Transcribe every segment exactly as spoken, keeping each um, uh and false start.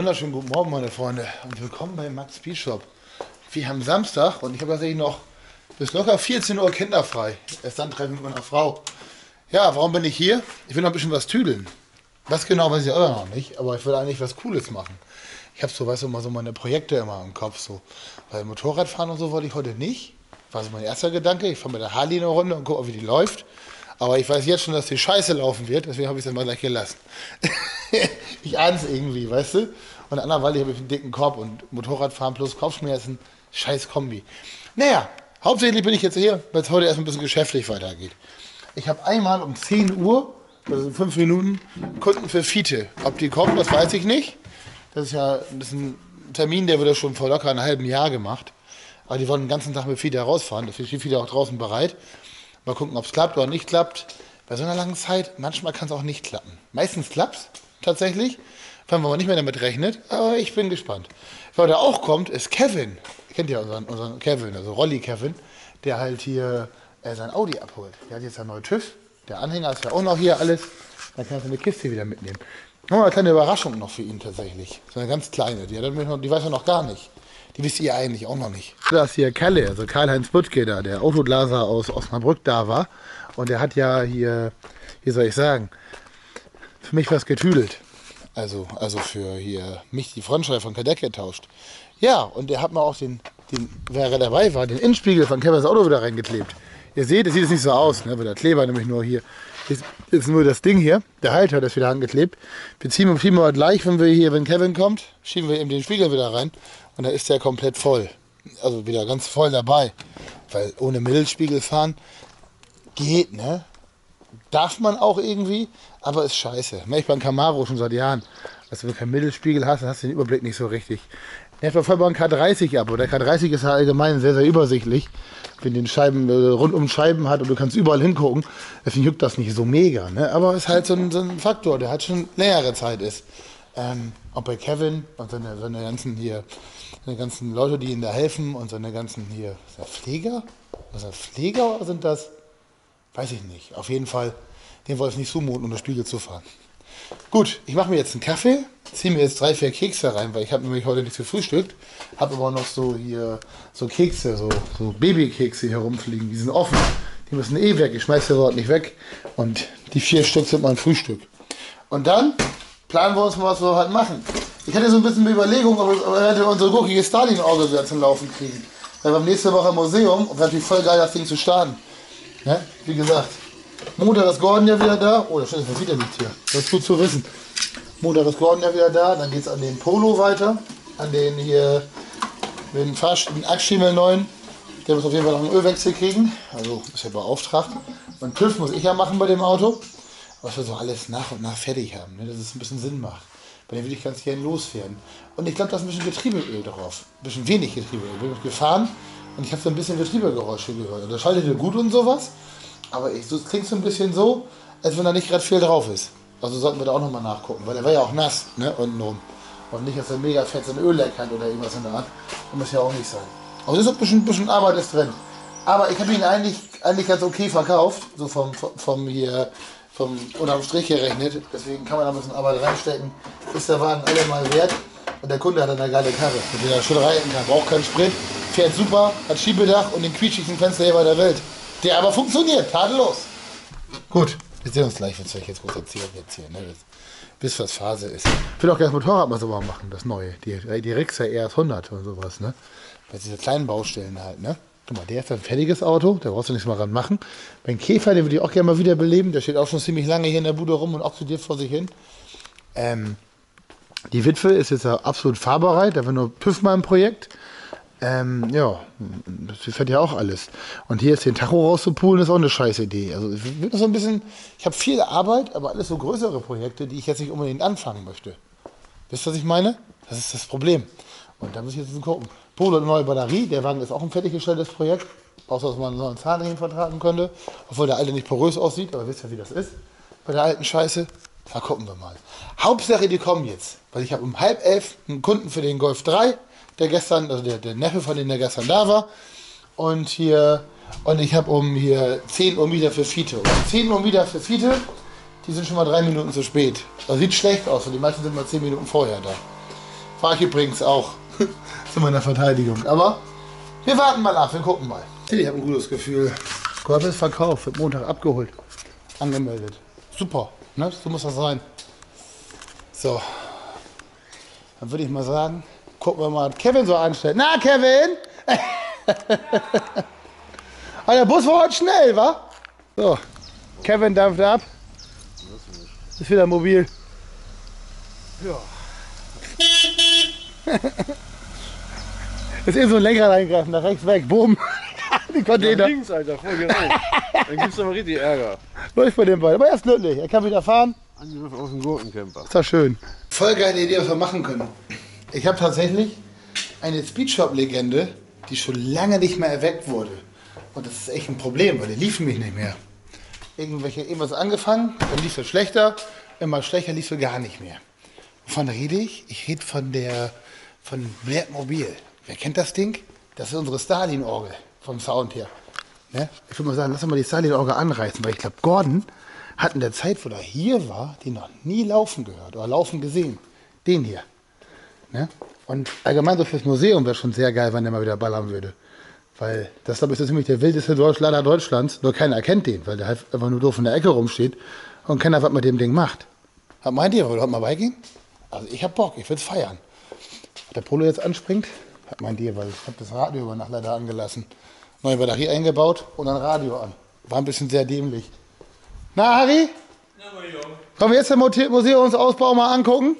wunderschönen guten Morgen, meine Freunde, und willkommen bei Max Speed Shop. Wir haben Samstag und ich habe tatsächlich noch bis locker vierzehn Uhr kinderfrei. Erst dann treffen mit meiner Frau. Ja, warum bin ich hier? Ich will noch ein bisschen was tüdeln. Was genau, weiß ich auch noch nicht, aber ich will eigentlich was Cooles machen. Ich habe so, weißt du, mal so meine Projekte immer im Kopf, so. Weil Motorradfahren und so wollte ich heute nicht. War so mein erster Gedanke. Ich fahre mit der Harley eine Runde und gucke, wie die läuft. Aber ich weiß jetzt schon, dass die Scheiße laufen wird, deswegen habe ich es dann mal gleich gelassen. Ich ahne es irgendwie, weißt du? Und anderweitig habe ich einen dicken Korb und Motorradfahren plus Kopfschmerzen, scheiß Kombi. Naja, hauptsächlich bin ich jetzt hier, weil es heute erst ein bisschen geschäftlich weitergeht. Ich habe einmal um zehn Uhr, also in fünf Minuten, Kunden für Fiete. Ob die kommen, das weiß ich nicht. Das ist ja das ist ein Termin, der wurde schon vor locker einem halben Jahr gemacht. Aber die wollen den ganzen Tag mit Fiete herausfahren, deswegen steht Fiete auch draußen bereit. Mal gucken, ob es klappt oder nicht klappt. Bei so einer langen Zeit, manchmal kann es auch nicht klappen. Meistens klappt es tatsächlich, wenn man nicht mehr damit rechnet. Aber ich bin gespannt. Wer da auch kommt, ist Kevin. Ihr kennt ja unseren, unseren Kevin, also Rolli Kevin, der halt hier äh, sein Audi abholt. Der hat jetzt einen neuen TÜV. Der Anhänger ist ja auch noch hier alles. Dann kann er seine Kiste wieder mitnehmen. Noch eine kleine Überraschung noch für ihn tatsächlich. So eine ganz kleine. Die, hat er noch, die weiß er noch gar nicht. Die wisst ihr eigentlich auch noch nicht. Da ist hier Kalle, also Karl-Heinz Butke da, der Autoglaser aus Osnabrück da war. Und der hat ja hier, wie soll ich sagen, für mich was getüdelt. Also, also für hier mich die Frontscheibe von Kadett getauscht. Ja, und der hat mal auch den, den, wer dabei war, den Innenspiegel von Kevins Auto wieder reingeklebt. Ihr seht, es sieht jetzt nicht so aus, ne, weil der Kleber nämlich nur hier ist, ist nur das Ding hier. Der Halter ist wieder angeklebt. Wir ziehen ihn mal gleich, wenn wir hier, wenn Kevin kommt, schieben wir ihm den Spiegel wieder rein. Und da ist der komplett voll. Also wieder ganz voll dabei. Weil ohne Mittelspiegel fahren geht, ne? Darf man auch irgendwie, aber ist scheiße. Ich beim Camaro schon seit Jahren. Also wenn du keinen Mittelspiegel hast, dann hast du den Überblick nicht so richtig. Nervt mir voll beim K dreißig ab. Und der K dreißig ist ja allgemein sehr, sehr übersichtlich. Wenn den Scheiben äh, rundum Scheiben hat und du kannst überall hingucken, deswegen juckt das nicht so mega. Ne? Aber ist halt so ein, so ein Faktor, der halt schon längere Zeit ist. Ähm, auch bei Kevin und seine, seine ganzen hier, seine ganzen Leute, die ihm da helfen und seine ganzen hier, ist er Pfleger? Ist er Pfleger oder sind das? Weiß ich nicht. Auf jeden Fall, den wollte ich nicht zumuten, um das Spiegel zu fahren. Gut, ich mache mir jetzt einen Kaffee, ziehe mir jetzt drei, vier Kekse rein, weil ich habe nämlich heute nicht gefrühstückt, habe aber noch so hier so Kekse, so, so Babykekse hier rumfliegen, die sind offen, die müssen eh weg, ich schmeiße sie dort nicht weg und die vier Stück sind mein Frühstück. Und dann planen wir uns mal, was wir halt machen. Ich hatte so ein bisschen eine Überlegung, ob wir unsere gurkige Stalin-Orgel wieder zum Laufen kriegen. Weil beim nächste Woche im Museum, und wäre natürlich voll geil, das Ding zu starten. Ja, wie gesagt, Montag ist Gordon ja wieder da. Oh, das ist wieder nicht hier. Das ist gut zu wissen. Montag ist Gordon ja wieder da. Dann geht es an den Polo weiter. An den hier, den, den Achsschimmel neuen. Der muss auf jeden Fall noch einen Ölwechsel kriegen. Also ist ja beauftragt. Und TÜV muss ich ja machen bei dem Auto. Was wir so alles nach und nach fertig haben, ne? Dass es ein bisschen Sinn macht. Bei dem würde ich ganz gerne loswerden. Und ich glaube, da ist ein bisschen Getriebeöl drauf. Ein bisschen wenig Getriebeöl. Ich bin gefahren und ich habe so ein bisschen Getriebegeräusche gehört. Und das schaltet ja gut und sowas. Aber es so, klingt so ein bisschen so, als wenn da nicht gerade viel drauf ist. Also sollten wir da auch nochmal nachgucken, weil der war ja auch nass, ne, untenrum. Und nicht, dass er mega fett so ein Ölleck hat oder irgendwas in der Art. Das muss ja auch nicht sein. Aber es ist auch ein bisschen, ein bisschen Arbeit ist drin. Aber ich habe ihn eigentlich, eigentlich ganz okay verkauft. So vom, vom, vom hier... vom unterm Strich gerechnet, deswegen kann man da ein bisschen Arbeit reinstecken, ist der Wagen allemal wert und der Kunde hat eine geile Karre, mit der er schon reiten kann, braucht keinen Sprit, fährt super, hat Schiebedach und den quietschigsten Fensterheber der Welt, der aber funktioniert, tadellos. Gut, wir sehen uns gleich, wenn ich euch jetzt groß erzählen, erzählen ne? Bis was Phase ist. Ich will auch gerne das Motorrad mal so mal machen, das neue, die, die Rixer R S hundert und sowas, ne? Bei diese kleinen Baustellen halt, ne? Guck mal, der ist ein fertiges Auto, da brauchst du nichts mal ran machen. Mein Käfer, den würde ich auch gerne mal wieder beleben. Der steht auch schon ziemlich lange hier in der Bude rum und oxidiert vor sich hin. Ähm, die Witwe ist jetzt absolut fahrbereit, da war nur TÜV mal im Projekt. Ähm, ja, das fährt ja auch alles. Und hier ist den Tacho rauszupulen, ist auch eine scheiß Idee. Also ich, so ein bisschen, ich habe viel Arbeit, aber alles so größere Projekte, die ich jetzt nicht unbedingt anfangen möchte. Wisst ihr, was ich meine? Das ist das Problem. Und da muss ich jetzt gucken. Polo, eine neue Batterie, der Wagen ist auch ein fertiggestelltes Projekt, außer dass man einen neuen Zahnriemen vertragen könnte, obwohl der alte nicht porös aussieht, aber wisst ihr, wie das ist bei der alten Scheiße? Da gucken wir mal. Hauptsache, die kommen jetzt, weil ich habe um halb elf einen Kunden für den Golf drei, der gestern, also der, der Neffe von dem, der gestern da war, und hier, und ich habe um hier zehn Uhr wieder für Fiete. Und um zehn Uhr wieder für Fiete, die sind schon mal drei Minuten zu spät. Das sieht schlecht aus, und die meisten sind mal zehn Minuten vorher da. War ich übrigens auch zu meiner Verteidigung. Aber wir warten mal ab, wir gucken mal. Ich habe ein gutes Gefühl. Korb ist verkauft, wird Montag abgeholt. Angemeldet. Super, ne? So muss das sein. So. Dann würde ich mal sagen, gucken wir mal, was Kevin so anstellt. Na, Kevin! Aber der Bus war heute schnell, wa? So. Kevin dampft ab. Ist wieder mobil. Ja. Ist eben so ein Lenkrad eingreifen, nach rechts weg, boom. Die Container. Nach links, Alter, voll genau. Dann gibt's aber richtig Ärger. Läuft bei dem beiden. Aber er ist glücklich, er kann wieder fahren. Angriff auf den Gurkencamper. Ist doch schön. Voll geile Idee, was wir machen können. Ich habe tatsächlich eine Speedshop-Legende, die schon lange nicht mehr erweckt wurde. Und das ist echt ein Problem, weil die liefen mich nicht mehr. Irgendwelche, irgendwas angefangen, dann lief es schlechter, immer schlechter lief es gar nicht mehr. Wovon rede ich? Ich rede von der, von Wertmobil. Wer kennt das Ding? Das ist unsere Stalin-Orgel vom Sound her. Ne? Ich würde mal sagen, lass uns mal die Stalin-Orgel anreißen, weil ich glaube, Gordon hat in der Zeit, wo er hier war, den noch nie laufen gehört oder laufen gesehen. Den hier. Ne? Und allgemein so fürs Museum wäre schon sehr geil, wenn der mal wieder ballern würde. Weil das, glaube ich, ist ziemlich der wildeste Lader Deutschlands. Nur keiner erkennt den, weil der halt einfach nur doof in der Ecke rumsteht und keiner was mit dem Ding macht. Was meint ihr? Wollt ihr heute mal beigehen? Also ich hab Bock, ich will's feiern. Ob der Polo jetzt anspringt? Was meint ihr? Weil ich habe das Radio über Nacht leider angelassen. Neue Batterie eingebaut und dann Radio an. War ein bisschen sehr dämlich. Na, Harry? Na, mein Junge. Können wir jetzt den Museumsausbau mal angucken?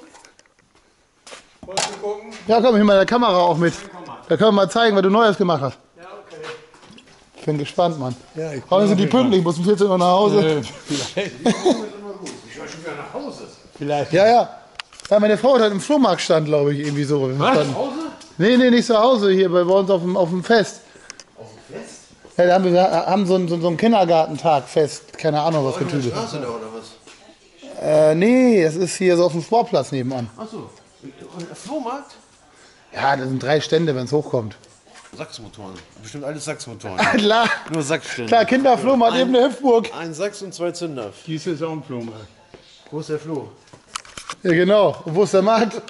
Wolltest du gucken? Ja, komm, ich mal der Kamera auch mit. Da können wir mal zeigen, was du Neues gemacht hast. Ja, okay. Ich bin gespannt, Mann. Ja, ich Heute sind die pünktlich, ich muss um vierzehn Uhr nach Hause. Vielleicht. Ich war schon wieder nach Hause. Vielleicht. Ja, ja. Ja, meine Frau hat halt im Flohmarkt stand, glaube ich, irgendwie so. Was? Stand. Nach Hause? Nee, nee, nicht zu Hause, hier bei uns auf dem, auf dem Fest. Auf dem Fest? Ja, da haben wir haben so ein, so, so ein Kindergartentagfest, keine Ahnung, was getütet. Straße da oder was? Äh, nee, das ist hier so auf dem Sportplatz nebenan. Achso. Flohmarkt? Ja, das sind drei Stände, wenn es hochkommt. Sachsmotoren. Bestimmt alles Sachsmotoren. Klar, Nur Sachsstände. klar, Kinderflohmarkt, eben eine Hüpfburg. Ein Sachs und zwei Zünder. Dies ist auch ein Flohmarkt. Wo ist der Floh? Ja, genau. Und wo ist der Markt?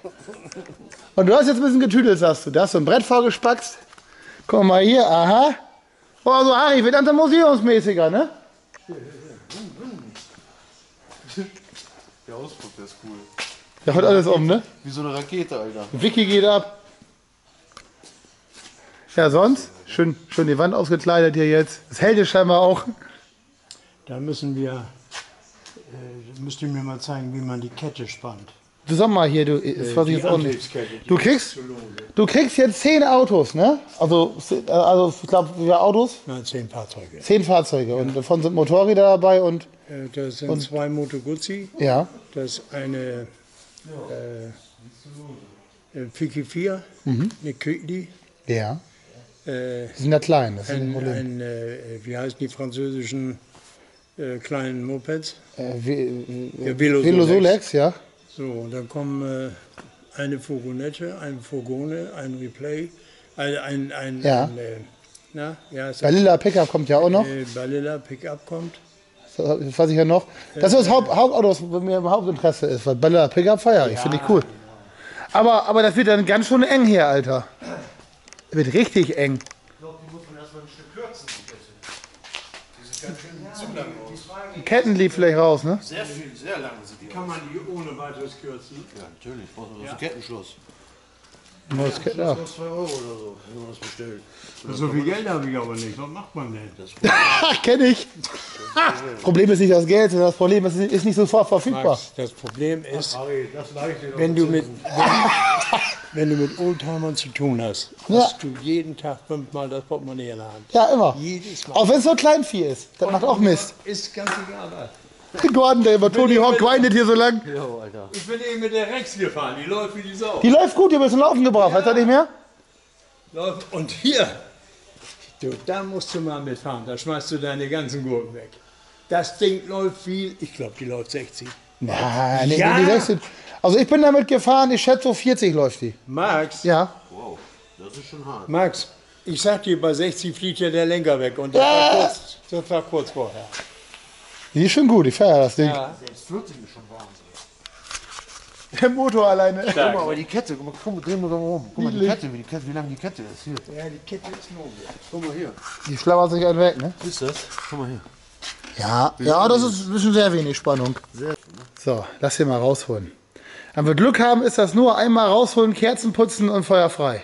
Und du hast jetzt ein bisschen getüdelt, sagst du. Da hast du ein Brett vorgespackst. Guck mal hier, aha. Oh, so Harry, wird dann museumsmäßiger, ne? Der Ausdruck, der ist cool. Der haut alles um, ne? Wie so eine Rakete, Alter. Vicky geht ab. Ja, sonst? Schön, schön die Wand ausgekleidet hier jetzt. Das hält es scheinbar auch. Da müssen wir, äh, müsst ihr mir mal zeigen, wie man die Kette spannt. Du sag mal hier, du, das weiß ich die jetzt auch nicht. Antriebskette, die Du ist kriegst, zu lohnen. du kriegst jetzt zehn Autos, ne? Also, äh, also ich glaube, wie viele Autos? Nein, zehn Fahrzeuge. Zehn Fahrzeuge. Und davon sind Motorräder dabei und, Äh, Das sind zwei Moto Guzzi, ja. das ist eine äh, Fiki vier, eine Kötli, Ja. äh, Die sind ja klein, das ist ein ein, Problem. ein äh, wie heißen die französischen äh, kleinen Mopeds? Äh, Ve- Ja, äh, Velo Velo Solex. Solex, ja. So, und dann kommen äh, eine Fogonette, ein Fogone, ein Replay, ein, ein, ein, Ja. ein äh, na, wie heißt Bei das? Lilla Pickup kommt ja auch noch. Äh, Balilla Pickup kommt. Das weiß ich ja noch. Das ist das Haupt, Hauptauto, was bei mir im Hauptinteresse ist. Weil Lilla Pickup feier ich, finde ich cool. Aber, aber das wird dann ganz schön eng hier, Alter. Das wird richtig eng. Ich glaube, die muss man erstmal ein Stück kürzen, die Kette. Die sieht ganz schön zu lang aus. Die Ketten lief vielleicht raus, ne? Sehr viel, sehr lang sind die. Kann man die ohne weiteres kürzen? Ja, natürlich. Braucht man ja. einen Kettenschluss. Neues Ketten, ja. Das kostet zwei Euro oder so, wenn man das bestellt. So viel Geld habe ich aber nicht. Was macht man denn? Das Ach, kenn ich. Problem ist nicht das Geld, sondern das Problem ist, ist nicht sofort verfügbar. Max, das Problem ist, Harry, das leicht dir doch wenn du mit, erzählen. wenn, wenn du mit Oldtimern zu tun hast, Ja. hast du jeden Tag fünfmal das Portemonnaie in der Hand. Ja, immer. Jedes Mal. Auch wenn es so Kleinvieh ist. Das macht auch Mist. Ist ganz egal. was. Gordon, der über Tony Hawk grindet hier so lang. Jo, Alter. Ich bin eben mit der Rex gefahren. Die läuft wie die Sau. Die läuft gut, die haben wir zum Laufen gebracht. Weißt du nicht mehr? Läuft. Und hier, du, da musst du mal mitfahren. Da schmeißt du deine ganzen Gurken weg. Das Ding läuft viel. Ich glaube, die läuft sechzig. Nein, nee, Ja. die sechzehn. Also ich bin damit gefahren, ich schätze so vierzig läuft die. Max, Ja. Wow, das ist schon hart. Max, ich sag dir, bei sechzig fliegt ja der Lenker weg. Und das, Ja. war, kurz, das war kurz vorher. Die ist schon gut, ich feiere das Ding. Ja. Selbst vierzig ist schon Wahnsinn. Der Motor alleine. Guck mal, aber die Kette, guck mal, guck mal, dreh mal rum. Guck mal, die Kette, wie, die Kette, wie lang die Kette ist. Hier. Ja, die Kette ist nobel. Guck mal hier. Die schlabbert sich einen weg, ne? Ist das? Guck mal hier. Ja, ja, das ist ein bisschen sehr wenig Spannung. So, lass hier mal rausholen. Wenn wir Glück haben, ist das nur einmal rausholen, Kerzen putzen und Feuer frei.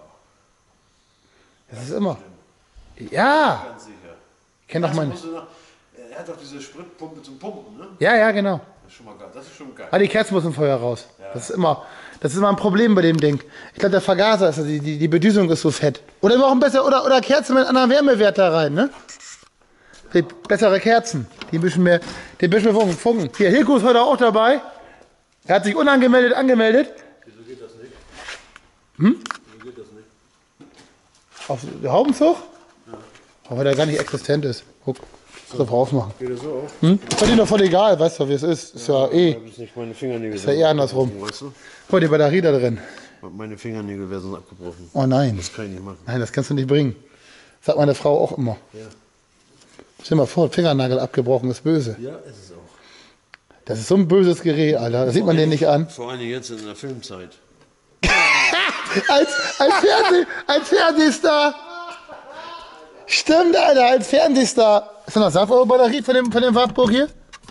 Das ist immer. Ja. Ganz sicher. Ich kenne doch meine. Musst du noch, er hat doch diese Spritpumpe zum Pumpen, ne? Ja, ja, genau. Das ist schon mal geil. Das ist schon geil. Ah, die Kerzen müssen Feuer raus. Das ist immer, das ist immer ein Problem bei dem Ding. Ich glaube, der Vergaser ist, also die, die, die Bedüsung ist so fett. Oder wir brauchen besser, oder, oder Kerzen mit einem anderen Wärmewert da rein, ne? Die bessere Kerzen, die ein bisschen mehr, die ein bisschen mehr funken. funken. Hier, Hilko ist heute auch dabei. Er hat sich unangemeldet angemeldet. Wieso geht das nicht? Hm? Wieso geht das nicht? Auf der Haubenzug? Ja. Aber weil der gar nicht existent ist. Guck, so drauf machen. Geht das so auch? Hm? Ist dir doch voll egal, weißt du, wie es ist. Ist ja, ja eh. Ich nicht meine Fingernägel. Ist ja eher andersrum. Weißt du? Guck, die Batterie da drin. Meine Fingernägel wären sonst abgebrochen. Oh nein. Das kann ich nicht machen. Nein, das kannst du nicht bringen. Sagt meine Frau auch immer. Ja. Stell dir mal vor, Fingernagel abgebrochen ist böse. Ja, ist es auch. Das ist so ein böses Gerät, Alter. Das sieht man den nicht an. Vor allem jetzt in der Filmzeit. als, als, Fernseh, als Fernsehstar. Stimmt, Alter, als Fernsehstar. Ist da noch Saft-Batterie von dem, von dem Wartburg hier?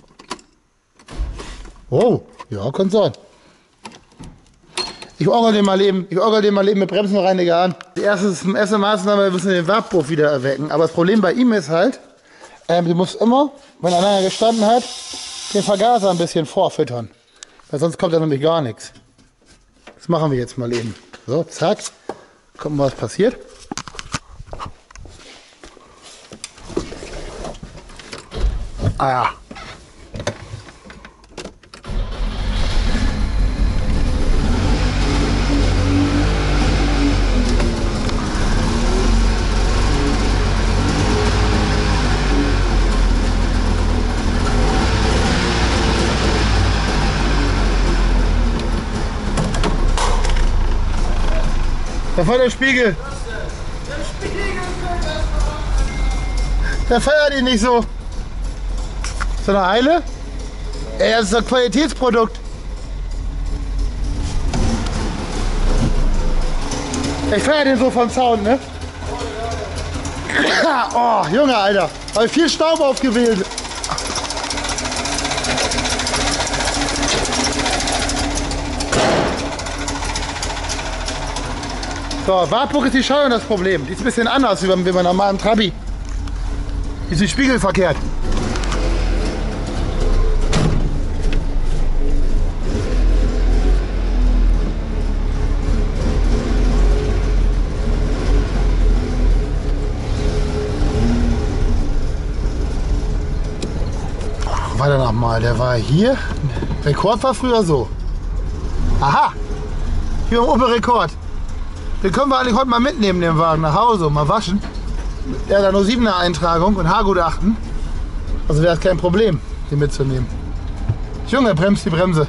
Oh, ja, kann sein. Ich orgel den mal eben, ich orgel den mal eben mit Bremsenreiniger an. Die erste, die erste Maßnahme, wir müssen den Wartburg wieder erwecken. Aber das Problem bei ihm ist halt, ähm, du musst immer, wenn er lange gestanden hat, den Vergaser ein bisschen vorfüttern. Weil sonst kommt da nämlich gar nichts. Das machen wir jetzt mal eben. So, zack. Gucken wir, was passiert. Ah ja. Da war der Spiegel. Der feiert ihn nicht so. So eine Eile? Ey, das ist ein Qualitätsprodukt. Ich feiere den so vom Sound, ne? Oh, Junge, Alter. Habe ich viel Staub aufgewählt. So, Wartburg ist die Steuerung das Problem. Die ist ein bisschen anders wie beim, wie beim normalen Trabi. Die ist spiegelverkehrt. Weiter nochmal, der war hier. Rekord war früher so. Aha! Hier im Opel Rekord. Den können wir eigentlich heute mal mitnehmen, den Wagen, nach Hause und mal waschen. Der hat da nur siebener Eintragung und Haargutachten. Also wäre es kein Problem, den mitzunehmen. Junge, bremst die Bremse.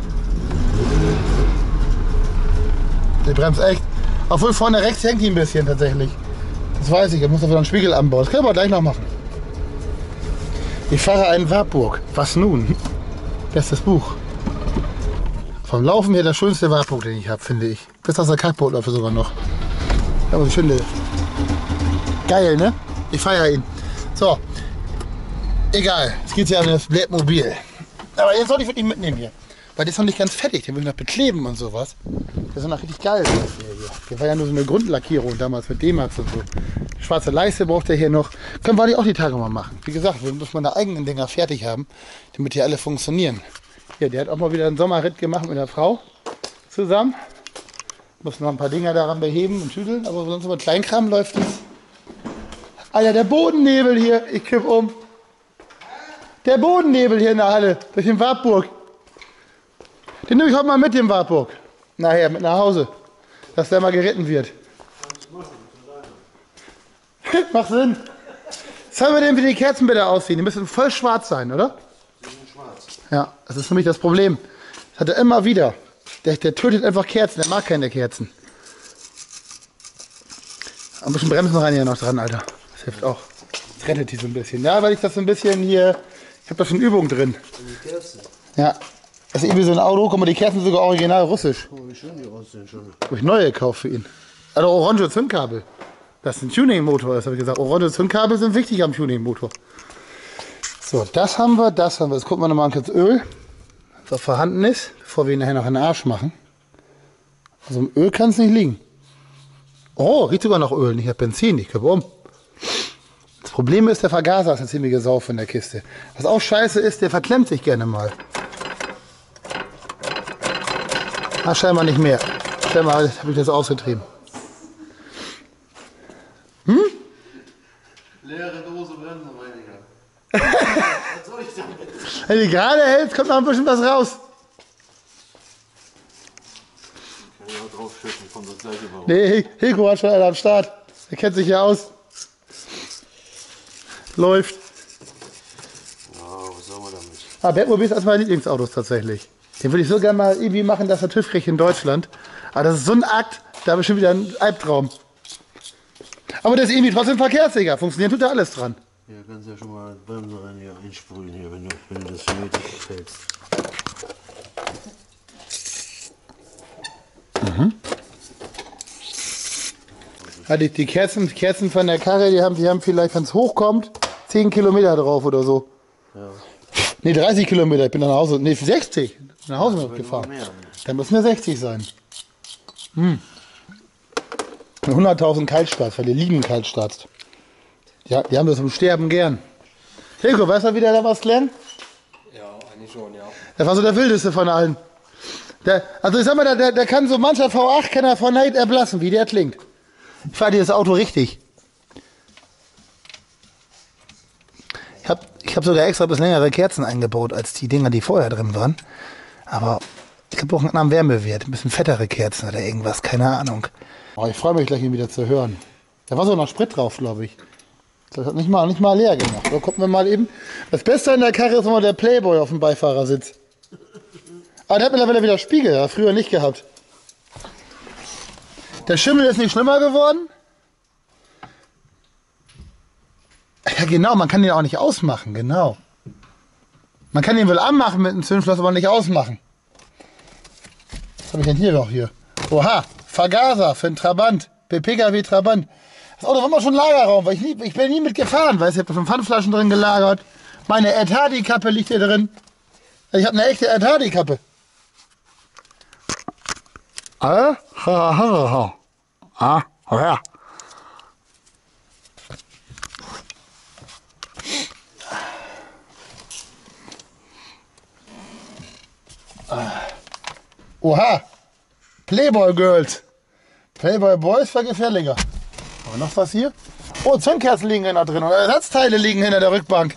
Die bremst echt. Obwohl vorne rechts hängt die ein bisschen tatsächlich. Das weiß ich, ich muss dafür einen Spiegel anbauen. Das können wir gleich noch machen. Ich fahre einen Wartburg. Was nun? Bestes Buch. Vom Laufen her der schönste Wartburg, den ich habe, finde ich. Bis aus der Kackbootläufe sogar noch. Aber so schöne. Geil, ne? Ich feiere ihn. So. Egal. Es geht ja um das Blättmobil. Aber jetzt sollte ich wirklich mitnehmen hier. Weil der ist noch nicht ganz fertig. Den will ich noch bekleben und sowas. Der ist noch richtig geil. Der, hier. Der war ja nur so eine Grundlackierung damals mit D-Max und so. Die schwarze Leiste braucht er hier noch. Können wir die auch die Tage mal machen. Wie gesagt, wir müssen meine eigenen Dinger fertig haben, damit die alle funktionieren. Hier, der hat auch mal wieder einen Sommerritt gemacht mit der Frau zusammen. Muss noch ein paar Dinger daran beheben und tüdeln, aber sonst über Kleinkram läuft es. Alter, der Bodennebel hier, ich kipp um. Der Bodennebel hier in der Halle, durch den Wartburg. Den nehme ich heute mal mit, dem Wartburg. Nachher, mit nach Hause. Dass der mal geritten wird. Macht Sinn. Sollen wir denn, wie die Kerzen bitte aussehen? Die müssen voll schwarz sein, oder? Die sind schwarz. Ja, das ist für mich das Problem. Das hat er immer wieder. Der, der tötet einfach Kerzen, der mag keine Kerzen. Ein bisschen Bremsen rein hier noch dran, Alter. Das hilft auch. Das rettet die so ein bisschen. Ja, weil ich das so ein bisschen hier... Ich habe da schon Übung drin. Ja. Das ist irgendwie so ein Auto, guck mal, die Kerzen sind sogar original russisch. Oh, wie schön die aussehen schon. Habe ich neue gekauft für ihn. Also orange Zündkabel. Das ist ein Tuning-Motor, das habe ich gesagt. Orange Zündkabel sind wichtig am Tuning-Motor. So, das haben wir, das haben wir. Jetzt gucken wir nochmal kurz Öl, was vorhanden ist, bevor wir ihn nachher noch in den Arsch machen. Also im Öl kann es nicht liegen. Oh, riecht sogar noch Öl, nicht nach Benzin, ich kippe um. Das Problem ist, der Vergaser ist eine ziemliche Sau in der Kiste. Was auch scheiße ist, der verklemmt sich gerne mal. Ah, scheinbar nicht mehr. Scheinbar habe ich das ausgetrieben. Hm? Leere Dose Bremsenreiniger. Was soll ich damit? Wenn du gerade hältst, kommt noch ein bisschen was raus. Kann ich auch drauf schütten, kommt das gleiche raus. Nee, Hilko hat schon einen am Start. Er kennt sich ja aus. Läuft. Ja, was soll man damit? Ah, Batmobil ist eines meiner Lieblingsautos tatsächlich. Den würde ich so gerne mal irgendwie machen, dass er TÜV kriegt in Deutschland. Aber das ist so ein Akt, da habe ich schon wieder einen Albtraum. Aber der ist irgendwie trotzdem verkehrssicher. Funktioniert tut da alles dran. Ja, kannst ja schon mal Bremsenreiniger einsprühen hier, wenn du, wenn du das für nötig hältst. Mhm. Ja, die, die, Kerzen, die Kerzen von der Karre, die haben, die haben vielleicht, wenn es hochkommt, zehn Kilometer drauf oder so. Ja. Ne, dreißig Kilometer, ich bin nach Hause, ne, sechzig, nach Hause mitgefahren. Dann müssen wir sechzig sein. Hm. hunderttausend Kaltstarts, weil die lieben Kaltstarts. Ja, die haben das zum Sterben gern. Hilko, weißt du, wie der da was lernt? Ja, eigentlich schon, ja. Das war so der wildeste von allen. Der, also ich sag mal, der, der, der kann so mancher V acht Kenner von Neid erblassen, wie der klingt. Ich fahre dir das Auto richtig. Ich habe ich hab sogar extra etwas längere Kerzen eingebaut, als die Dinger, die vorher drin waren. Aber ich habe auch einen anderen Wärmewert. Ein bisschen fettere Kerzen oder irgendwas, keine Ahnung. Oh, ich freue mich gleich, ihn wieder zu hören. Da war so noch Sprit drauf, glaube ich. Das hat nicht mal, nicht mal leer gemacht. Da gucken wir mal eben. Das Beste an der Karre ist immer der Playboy auf dem Beifahrersitz. Aber der hat mittlerweile wieder Spiegel, hat früher nicht gehabt. Der Schimmel ist nicht schlimmer geworden. Ja genau, man kann den auch nicht ausmachen, genau. Man kann den wohl anmachen mit einem Zündschloss, aber nicht ausmachen. Was habe ich denn hier noch hier? Oha, Vergaser für einen Trabant, für P K W Trabant. Das Auto war immer schon Lagerraum, weil ich, nie, ich bin nie mitgefahren, weil ich habe schon Pfandflaschen drin gelagert. Meine Ed Hardy Kappe liegt hier drin. Ich habe eine echte Ed Hardy Kappe. Ah, ha, ha, ha. Ah, ja. Oha, Playboy Girls. Playboy Boys war gefährlicher. Aber noch was hier? Oh, Zündkerzen liegen da drin und Ersatzteile liegen hinter der Rückbank.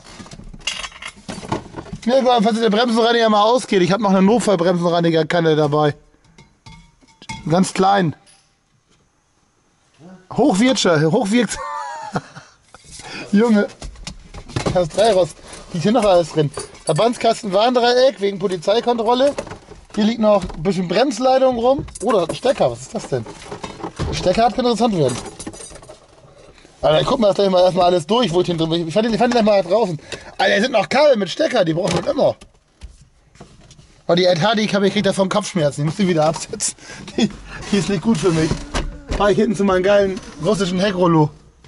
Mir egal, falls der Bremsenreiniger mal ausgeht. Ich habe noch eine Notfallbremsenreinigerkanne dabei. Ganz klein. Hochwirtscher, Hochwirks. Junge. Das ist drei raus. Liegt hier noch alles drin. Verbandskasten Warndreieck wegen Polizeikontrolle. Hier liegt noch ein bisschen Bremsleitung rum. Oh, da hat ein Stecker. Was ist das denn? Der Stecker hat interessant werden. Alter, ich guck mal gleich mal erstmal alles durch, wo ich den drin bin. Ich fand den, ich fand den gleich mal draußen. Alter, da sind noch Kabel mit Stecker, die brauchen wir immer. Aber die Ed Hardy Kabel kriegt davon Kopfschmerzen. Die muss ich wieder absetzen. Die, die ist nicht gut für mich. Fahr ich hinten zu meinem geilen russischen Heckrollo.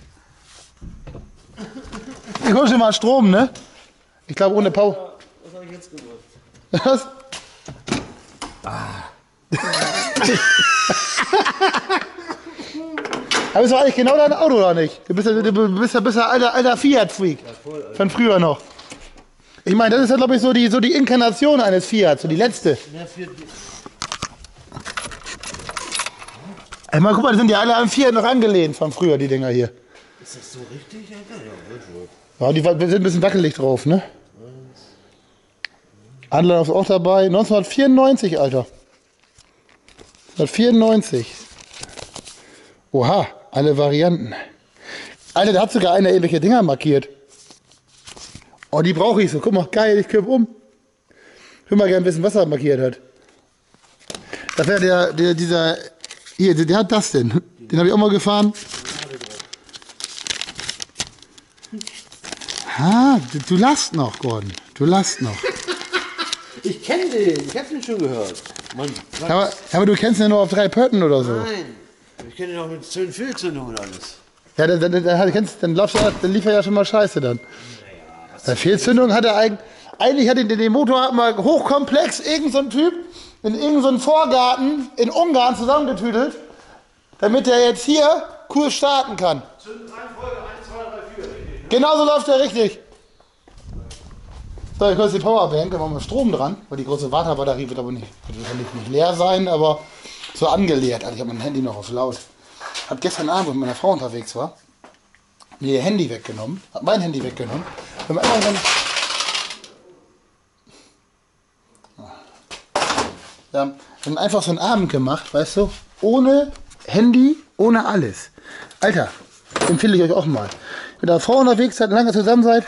Ich hol schon mal Strom, ne? Ich glaube ohne Power. Was habe ich jetzt gemacht? Was? Ah. Aber ist doch eigentlich genau dein Auto, oder nicht? Du bist ja, du bist ja, bist ja alter, alter Fiat-Freak. Von früher noch. Ich meine, das ist ja, glaube ich, so die, so die Inkarnation eines Fiat, so die letzte. Ey, mal guck mal, die sind ja alle am Fiat noch angelehnt von früher, die Dinger hier. Ist das so richtig? Ja, wird wohl. Ja, die sind ein bisschen wackelig drauf, ne? Adler ist auch dabei. neunzehnhundertvierundneunzig, Alter. neunzehnhundertvierundneunzig. Oha, alle Varianten. Alter, da hat sogar einer ähnliche Dinger markiert. Oh, die brauche ich so. Guck mal, geil, ich kipp um. Ich will mal gerne wissen, was er markiert hat. Das wäre der, der, dieser, hier, der, der hat das denn. Den habe ich auch mal gefahren. Ah, du, du lachst noch, Gordon. Du lachst noch. Ich kenne den, ich habe den schon gehört. Mann, was? Aber, aber du kennst ihn ja nur auf drei Pötten oder so. Nein, ich kenne den auch mit zehn Fehlzündungen und alles. Ja, dann, dann, dann, kennst, dann, laufst du, dann lief er ja schon mal scheiße dann. Naja, Fehlzündung hat er eigentlich. Eigentlich hat ihn den Motor mal hochkomplex, irgend so ein Typ, in irgendeinem so Vorgarten in Ungarn zusammengetüdelt, damit er jetzt hier cool starten kann. Reihenfolge eins, zwei, drei, vier. Genau so läuft er richtig. So, ich kurz die Powerbank, da machen wir Strom dran, weil die große Warta-Batterie wird aber nicht, wird wahrscheinlich nicht leer sein, aber so angeleert. Also ich habe mein Handy noch auf laut. Hab gestern Abend, wo ich mit meiner Frau unterwegs war, mir ihr Handy weggenommen, hab mein Handy weggenommen. Wir haben einfach, wir haben einfach so einen Abend gemacht, weißt du, ohne Handy, ohne alles. Alter, empfehle ich euch auch mal. Mit einer Frau unterwegs seid, lange zusammen seid.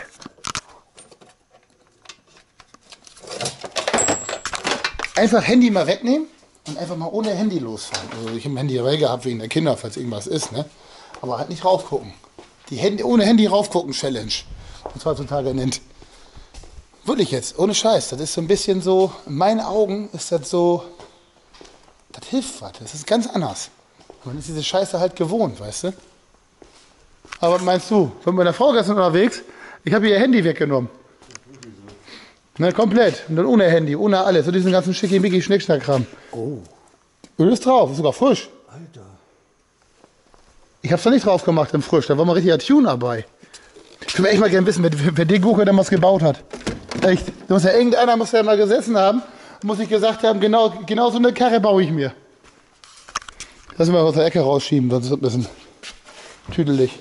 Einfach Handy mal wegnehmen und einfach mal ohne Handy losfahren. Also ich habe ein Handy dabei gehabt wegen der Kinder, falls irgendwas ist, ne? Aber halt nicht raufgucken. Die Handy, ohne Handy raufgucken Challenge. Und zwar heutzutage nennt. Wirklich jetzt, ohne Scheiß. Das ist so ein bisschen so, in meinen Augen ist das so, das hilft was. Das ist ganz anders. Man ist diese Scheiße halt gewohnt, weißt du? Aber was meinst du? Ich war mit meiner Frau gestern unterwegs, ich habe ihr Handy weggenommen. Ne, komplett. Und dann ohne Handy, ohne alles. So diesen ganzen schickimicki Schnickschnackkram. Oh. Öl ist drauf, ist sogar frisch. Alter. Ich hab's da nicht drauf gemacht im Frisch, da war mal richtiger Tune dabei. Ich würde echt mal gerne wissen, wer, wer den Bucher damals gebaut hat. Echt. Da muss ja irgendeiner muss ja mal gesessen haben und muss sich gesagt haben, genau, genau so eine Karre baue ich mir. Lass mal aus der Ecke rausschieben, sonst ist es ein bisschen tüdelig.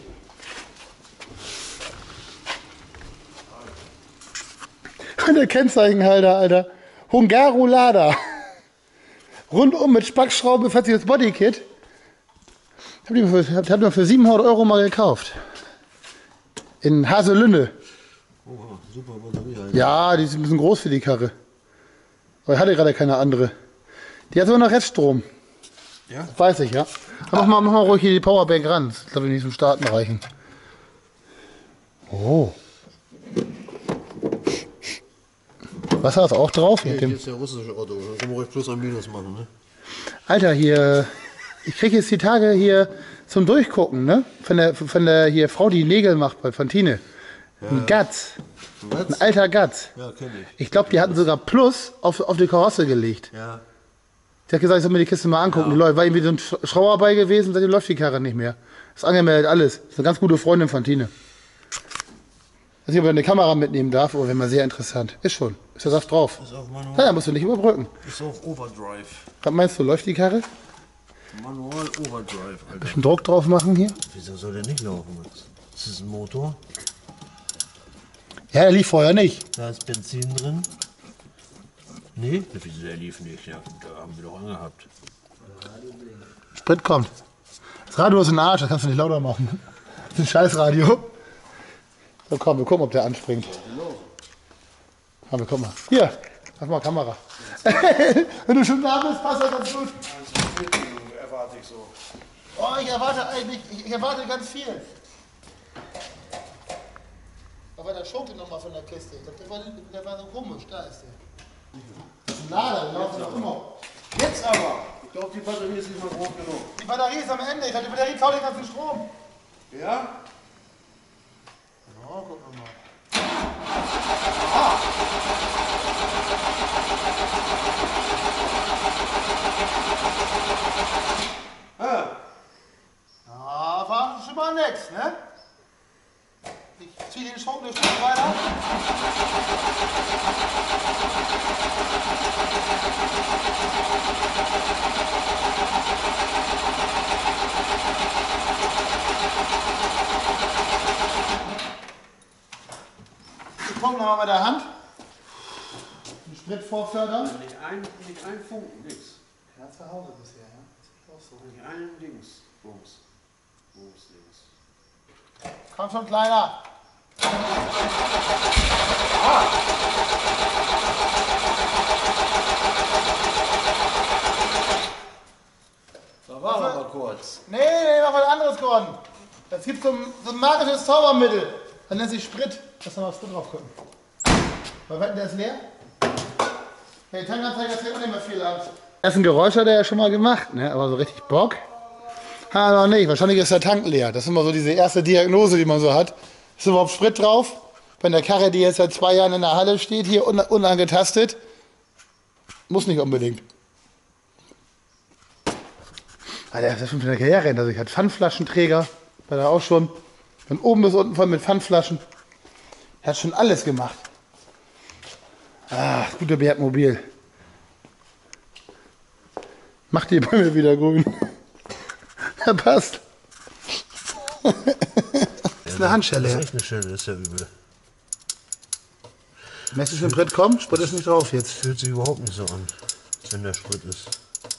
Und der Kennzeichenhalter, Alter. Hungaro Lada. Rundum mit Spackschraube befestigendes Bodykit. Hab ich mir für, hab, hab ich mir für siebenhundert Euro mal gekauft. In Haselünne. Oha, super Batterie, Alter. Ja, die ist ein bisschen groß für die Karre. Aber ich hatte gerade keine andere. Die hat sogar noch Reststrom. Ja? Weiß ich, ja. Aber mach mal, mach mal ruhig hier die Powerbank ran. Das glaube ich nicht zum Starten reichen. Oh. Wasser ist auch drauf? Hier Mit dem ist der russische Otto. Da kann man ruhig Plus und Minus machen, ne? Alter, hier, ich kriege jetzt die Tage hier zum Durchgucken, ne? Von der, von der hier Frau, die Nägel macht bei Fantine. Ja. Ein Gatz. Was? Ein alter Gatz. Ja, kenn ich. Ich glaube, die hatten sogar Plus auf, auf die Karosse gelegt. Ja. Die hat gesagt, ich soll mir die Kiste mal angucken. Ja. Die läuft, war irgendwie so ein Sch- Schrauber bei gewesen, seitdem läuft die Karre nicht mehr. Ist angemeldet, alles. Ist eine ganz gute Freundin von Tine. Dass ich aber eine Kamera mitnehmen darf, oh, wäre mal sehr interessant. Ist schon. Ist der Saft drauf? Ist auf Ja, Manual. da musst du nicht überbrücken. Ist auf Overdrive. Was meinst du, läuft die Karre? Manual Overdrive, Alter. Einen Druck drauf machen hier? Wieso soll der nicht laufen? Das ist ein Motor. Ja, der lief vorher nicht. Da ist Benzin drin. Nee, wieso der lief nicht? Ja, da haben wir doch angehabt. Sprit kommt. Das Radio ist ein Arsch, das kannst du nicht lauter machen. Das ist ein Scheißradio. So, komm, wir gucken, ob der anspringt. Komm, wir gucken mal. Hier, mach mal Kamera. Wenn du schon da bist, passt das ganz gut. Erwarte ich so. Oh, ich erwarte eigentlich, ich, ich erwarte ganz viel. Aber der Schote nochmal von der Kiste. Ich dachte, der war, der war so komisch, da ist der. Das ist ein Lader, der läuft noch immer. Jetzt aber! Ich glaube, die Batterie ist nicht mal groß genug. Die Batterie ist am Ende, ich dachte, die Batterie kaut den ganzen Strom. Ja? Ja, gucken wir mal. Ah. Ja, war schon mal nix, ne? Ich zieh den Schwung durch Stück weiter. Ich gucke nochmal mit der Hand. Den Sprit vorfördern. Nicht ein, nicht ein Funken, nix. Ja, zu Hause bisher, ja. Sieht auch so. Nicht ein Dings. Bums. Bums, Dings. Komm schon, Kleiner. Da war aber kurz. Nee, nee, mach was anderes geworden. Es gibt so ein, so ein magisches Zaubermittel. Das nennt sich Sprit. Lass mal auf Sprit drauf gucken. Weil wetten, der ist leer? Der Tankanzeiger zählt auch nicht mehr viel aus. Ersten Geräusch hat er ja schon mal gemacht, ne? Aber so richtig Bock hat er noch nicht. Wahrscheinlich ist der Tank leer. Das ist immer so diese erste Diagnose, die man so hat. Ist überhaupt Sprit drauf? Bei der Karre, die jetzt seit zwei Jahren in der Halle steht, hier un unangetastet, muss nicht unbedingt. Ah, der ist ja schon von der Karriere hinter sich. Hat Pfandflaschenträger, war er auch schon. Von oben bis unten voll mit Pfandflaschen. Er hat schon alles gemacht. Ah, das gute Bergmobil. Macht die Bäume wieder grün. Ja, passt. Das ist eine Handschelle. Das ist echt eine Schelle, das ist ja übel. Möchtest du den Brett kommen? Sprit ist nicht drauf jetzt. Fühlt sich überhaupt nicht so an, wenn der Sprit ist.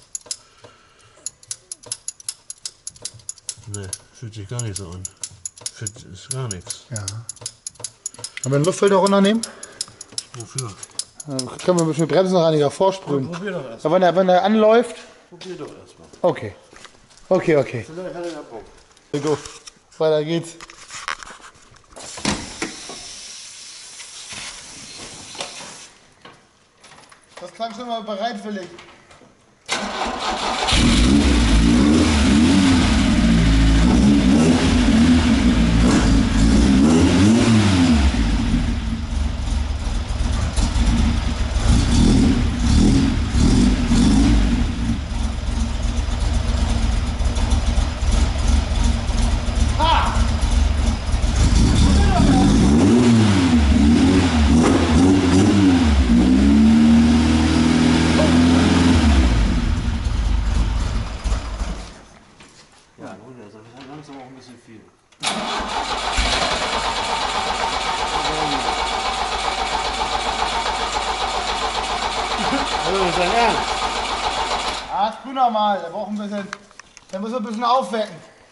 Ne, fühlt sich gar nicht so an. Fühlt, ist gar nichts. Ja. Wollen wir den Luftfilter runternehmen? Wofür? Dann können wir ein bisschen Bremsenreiniger vorsprühen. Probier doch erst. Aber wenn er, wenn er anläuft. Probier doch erstmal. Okay. Okay, okay. Vielleicht hat er ja Bock. Go. Weiter geht's. Das klang schon mal bereitwillig. Ja, gut, also das ist langsam auch ein bisschen viel. Also, das ist dein Ernst? Ah, ist grün normal. Der braucht ein bisschen. Der muss ein bisschen aufwecken.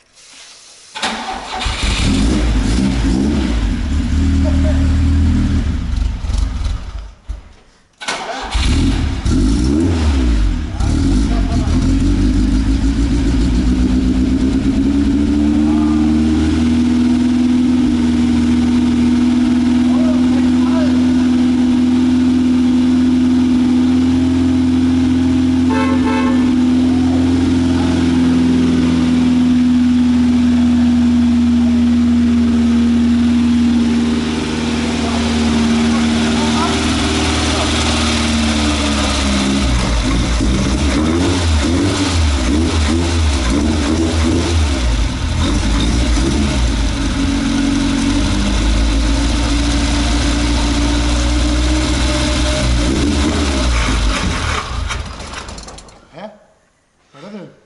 Hä? Was ist das denn?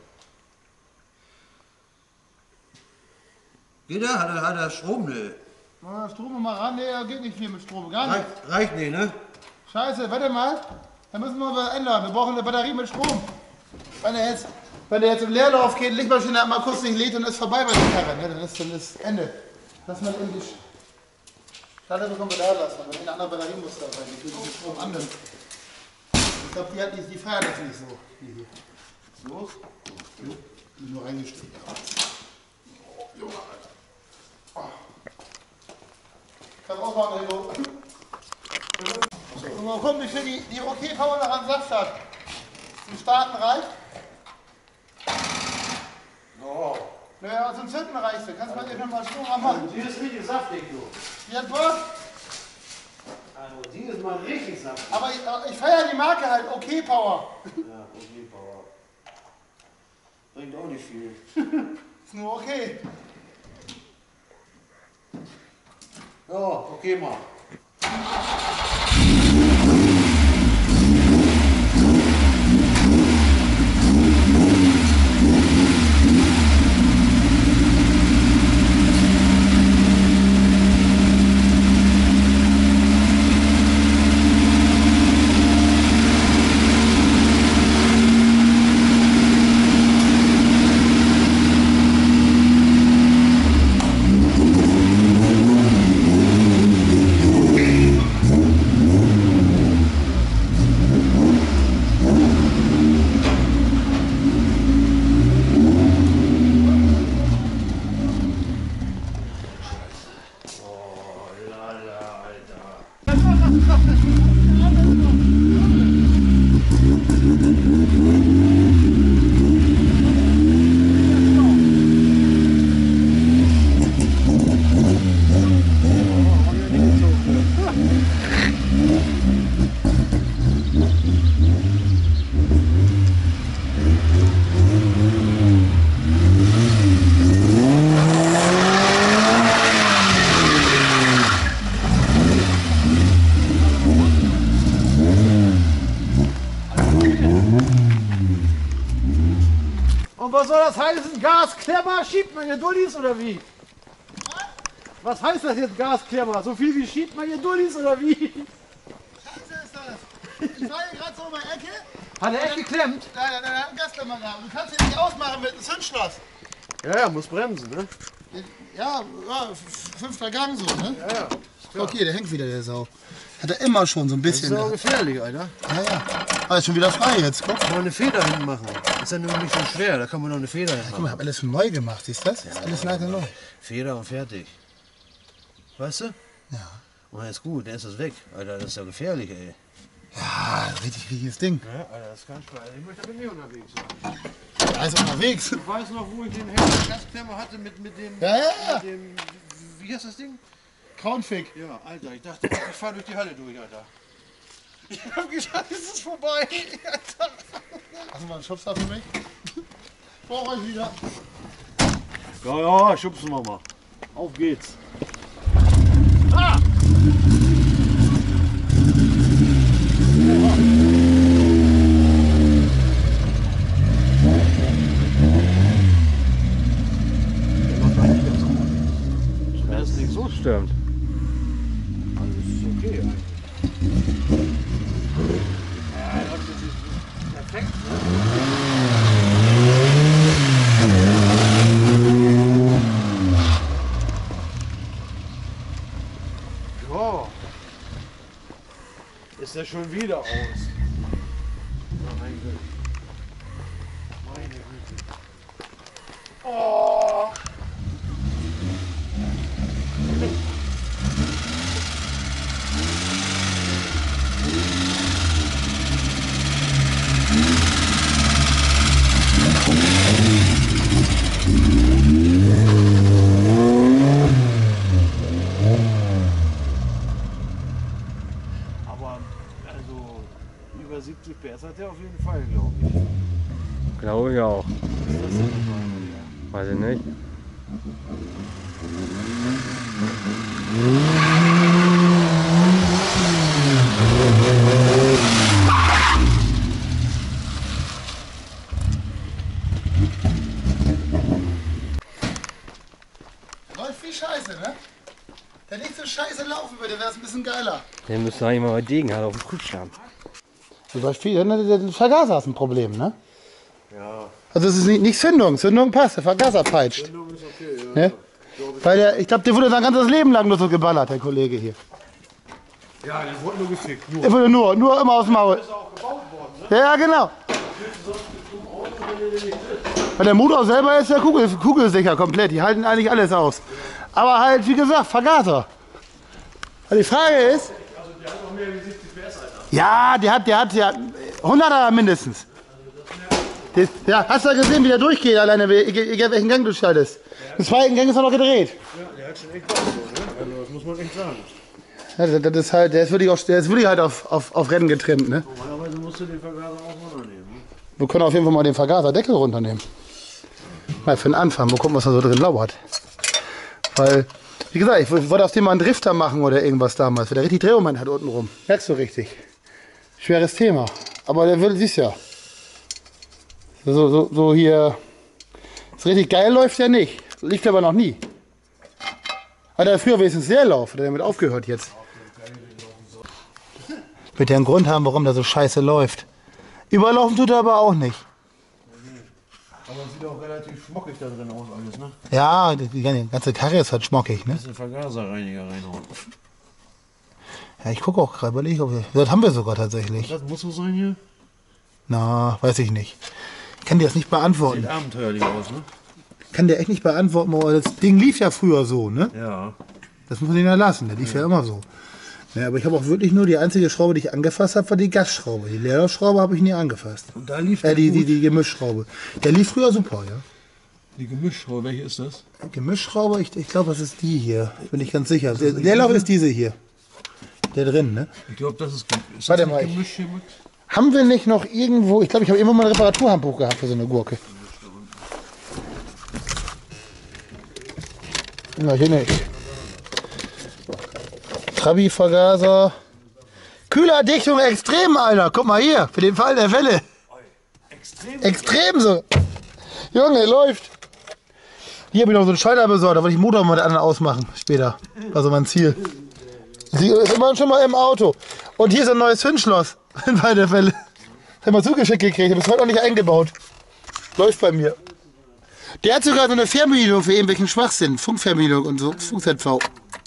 Geht der? Hat er, hat er Strom? Ne. Na, Strom mal ran. Nee, da geht nicht viel mit Strom. Gar nicht. Reicht, reicht nicht, ne? Scheiße, warte mal. Da müssen wir was ändern. Wir brauchen eine Batterie mit Strom. Wenn er jetzt, wenn er jetzt im Leerlauf geht, Lichtmaschine mal kurz nicht lädt, dann ist vorbei bei der Karre. Ne? Dann ist dann ist Ende. Lass mal in die Schade bekommen wir da lassen. Aber in einer anderen Batterie muss da rein. Die will den Strom annimmt. Ich glaube, die, hat die, die feiert das nicht so. Die hier. So? Jo. Die nur reingestellt. Ja. Oh, Junge, Alter. Oh. Kann auch machen, Hello. So, mal gucken, wie viel die, die OK-Power noch an Saft hat. Zum Starten reicht? Oh. Naja, zum Zünden reicht sie. Kannst du mal eben mal Strom anmachen? Die ist richtig saftig, du. Die hat Bock. Also, die ist mal richtig saftig. Aber ich, aber ich feiere die Marke halt OK-Power. Ja, okay, Power. Bringt auch nicht viel. Ist nur okay. Ja, okay, mal. Und was soll das heißen? Gasklemmer? Schiebt man hier Dullis oder wie? Was heißt das jetzt Gasklemmer? So viel wie schiebt man hier Dullis oder wie? Scheiße ist das. Ich war hier gerade so in der Ecke. Hat er echt geklemmt? Nein, nein, nein, nein, Gasklemmer gehabt. Du kannst den nicht ausmachen mit einem Zündschloss. Ja, ja, muss bremsen, ne? Ja, ja, f- fünfter Gang so, ne? Ja, ja. Okay, der hängt wieder, der Sau. Hat er immer schon so ein Das ist bisschen. auch Ja, gefährlich, Alter. ja. Aber ist schon wieder frei jetzt, guck. Mal eine Feder hinten machen. Ist ja nur nicht so schwer, da kann man noch eine Feder hinten Guck machen. mal, ich hab alles neu gemacht, siehst du das? Ist alles leider neu. Feder und fertig. Weißt du? Ja. Und dann ist gut, dann ist das weg. Alter, das ist ja gefährlich, ey. Ja, richtig, richtiges Ding. Ja, Alter, das ist ganz schwer. Ich möchte mit mir unterwegs sein. Er ist unterwegs. Ich weiß noch, wo ich den Held Gasklemmer hatte mit, mit dem... Ja, ja, ja. Mit dem... Wie heißt das Ding? Kraunfick. Ja, Alter, ich dachte, ich fahre durch die Halle durch, Alter. Ich hab gedacht, es ist vorbei. Alter. Hast du mal einen Schubser für mich? Ich brauche euch wieder. Ja, ja, schubsen wir mal. Auf geht's. Ah! Das ist nicht so stürmt. Also das ist okay eigentlich. Ja, das ist perfekt. Ja. Ist der schon wieder aus? Mein Güte. Meine Güte. Oh! Aber also über siebzig P S hat er auf jeden Fall, glaube ich. Glaube ich auch. Was ist das denn für ein Weiß ich nicht. Läuft wie Scheiße, ne? Der nicht so scheiße laufen würde, wäre es ein bisschen geiler. Den müssen wir eigentlich mal bei Degen halt auf dem Kutsch haben. Du weißt viel, ne? Der Vergaser ist ein Problem, ne? Ja, Also es ist nicht, nicht Zündung, Zündung passt, der Vergaser peitscht. Sendung ist okay, ja. Ne? Weil der, ich glaube, der wurde sein ganzes Leben lang nur so geballert, der Kollege hier. Ja, der wurde nur gefickt. Nur. Der wurde nur, nur immer aufs Maul. Ist auch gebaut worden, ne? Ja, genau. Weil der Motor selber ist ja kugel, kugelsicher komplett, die halten eigentlich alles aus. Aber halt, wie gesagt, Vergaser. Also die Frage ist... Also der hat noch mehr wie siebzig P S, Alter. Ja, der hat, der hat ja hunderter mindestens. Das, ja, hast du ja gesehen, wie der durchgeht, alleine, egal welchen Gang du schaltest. Den zweiten Gang ist er noch gedreht. Ja, der hat schon echt was so, ne? Also das muss man echt sagen. Ja, das, das ist halt, der ist wirklich, auch, der ist wirklich halt auf, auf, auf Rennen getrimmt, ne? Normalerweise musst du den Vergaser auseinandernehmen. Ne? Wir können auf jeden Fall mal den Vergaserdeckel runternehmen. Mal für den Anfang, mal gucken, was da so drin lauert. Weil, wie gesagt, ich wollte aus dem mal einen Drifter machen oder irgendwas damals, weil der richtig Drehmoment hat unten rum. Merkst du richtig. Schweres Thema. Aber der will, siehst ja. So, so, so hier. So richtig geil läuft der nicht. Liegt aber noch nie. Hat er früher wenigstens Leerlauf, hat er damit aufgehört jetzt. Wird ja einen Grund haben, warum der so scheiße läuft. Überlaufen tut er aber auch nicht. Aber es sieht auch relativ schmockig da drin aus alles, ne? Ja, die ganze Karre ist halt schmockig, ne? Bisschen Vergaserreiniger reinhauen. Ja, ich gucke auch gerade, überlege, ob wir. Das haben wir sogar tatsächlich. Das muss so sein hier? Na, weiß ich nicht. Ich kann dir das nicht beantworten. Sieht abenteuerlich aus, ne? Ich kann dir echt nicht beantworten, aber das Ding lief ja früher so, ne? Ja. Das muss man ihn ja lassen, der lief ja, ja immer so. Ja, aber ich habe auch wirklich nur die einzige Schraube, die ich angefasst habe, war die Gasschraube. Die Leerlaufschraube habe ich nie angefasst. Und da lief Äh, der die, die, gut. die Gemischschraube. Der lief früher super, ja. Die Gemischschraube, welche ist das? Gemischschraube, ich, ich glaube, das ist die hier. Bin ich ganz sicher. Der Leerlauf ist diese hier. Der drin, ne? Ich glaube, das ist, ist Warte das mal, nicht ich- Gemisch hier mit? Haben wir nicht noch irgendwo, ich glaube, ich habe irgendwo mal ein Reparaturhandbuch gehabt für so eine Gurke. Na, hier nicht. Trabi-Vergaser. Kühlerdichtung extrem, Alter. Guck mal hier, für den Fall der Fälle. Extrem. Extrem so. Junge, läuft. Hier habe ich noch so einen Schalter besorgt, da wollte ich den Motor mal mit anderen ausmachen. Später. Also mein Ziel. Sie ist immer schon mal im Auto. Und hier ist ein neues Zündschloss. In beide Fälle. Das hab ich mal zugeschickt gekriegt. Das ist heute noch nicht eingebaut. Läuft bei mir. Der hat sogar so eine Fernbedienung für irgendwelchen Schwachsinn. Funkfernbedienung und so. Funk-Z V.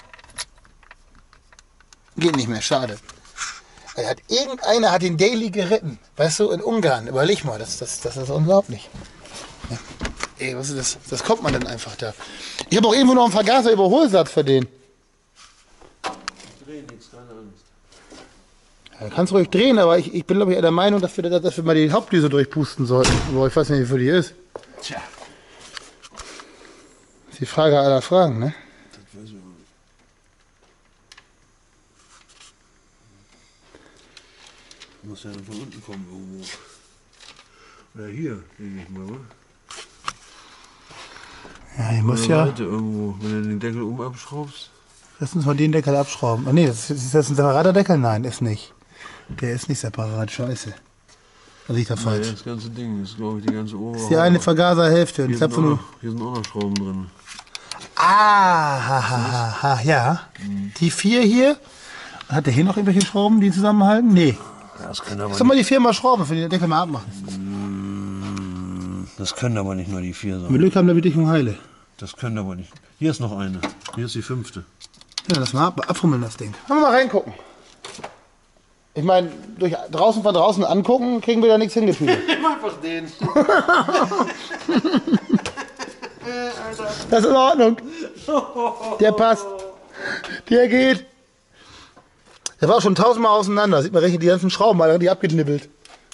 Geht nicht mehr, schade. Er hat, irgendeiner hat den Daily geritten. Weißt du, in Ungarn. Überleg mal, das, das, das ist unglaublich. Ja. Ey, was ist das? Das kommt man dann einfach da. Ich habe auch irgendwo noch einen Vergaser-Überholsatz für den. Drehen nichts, keine Angst. Ja, kannst ruhig drehen, aber ich, ich bin glaube ich eher der Meinung, dass wir, dass wir mal die Hauptdüse durchpusten sollten. Aber ich weiß nicht, wie viel die ist. Tja. Das ist die Frage aller Fragen, ne? Das weiß ich auch nicht. Muss ja dann von unten kommen irgendwo. Oder hier, denke ich mal, oder? Ja, ich muss Oder ja. Seite irgendwo, wenn du den Deckel um abschraubst. Lass uns mal den Deckel abschrauben. Oh, nee, das ist, ist das ein separater Deckel? Nein, ist nicht. Der ist nicht separat, scheiße. Da liegt er Ja, falsch. das ganze Ding, das ist glaube ich die ganze obere. Das ist die eine Vergaserhälfte. Und Hier ich sind, hab auch so nur. noch, hier sind auch noch Schrauben drin. Ah, ha, ha, ha, ha, ja. Die vier hier. Hat der hier noch irgendwelche Schrauben, die zusammenhalten? Nee. Das können aber, Soll mal die vier mal Schrauben für den Deckel mal abmachen. nicht, das können aber nicht nur die vier Mit sein. Glück haben wir die Dichtung heile. Das können aber nicht. Hier ist noch eine. Hier ist die fünfte. Ja, lass mal ab, abfummeln das Ding. Wollen wir mal reingucken. Ich meine, durch draußen von draußen angucken, kriegen wir da nichts hingefügt. Einfach den. Das ist in Ordnung. Der passt. Der geht. Der war auch schon tausendmal auseinander. Sieht man richtig die ganzen Schrauben, alle die abgeknibbelt.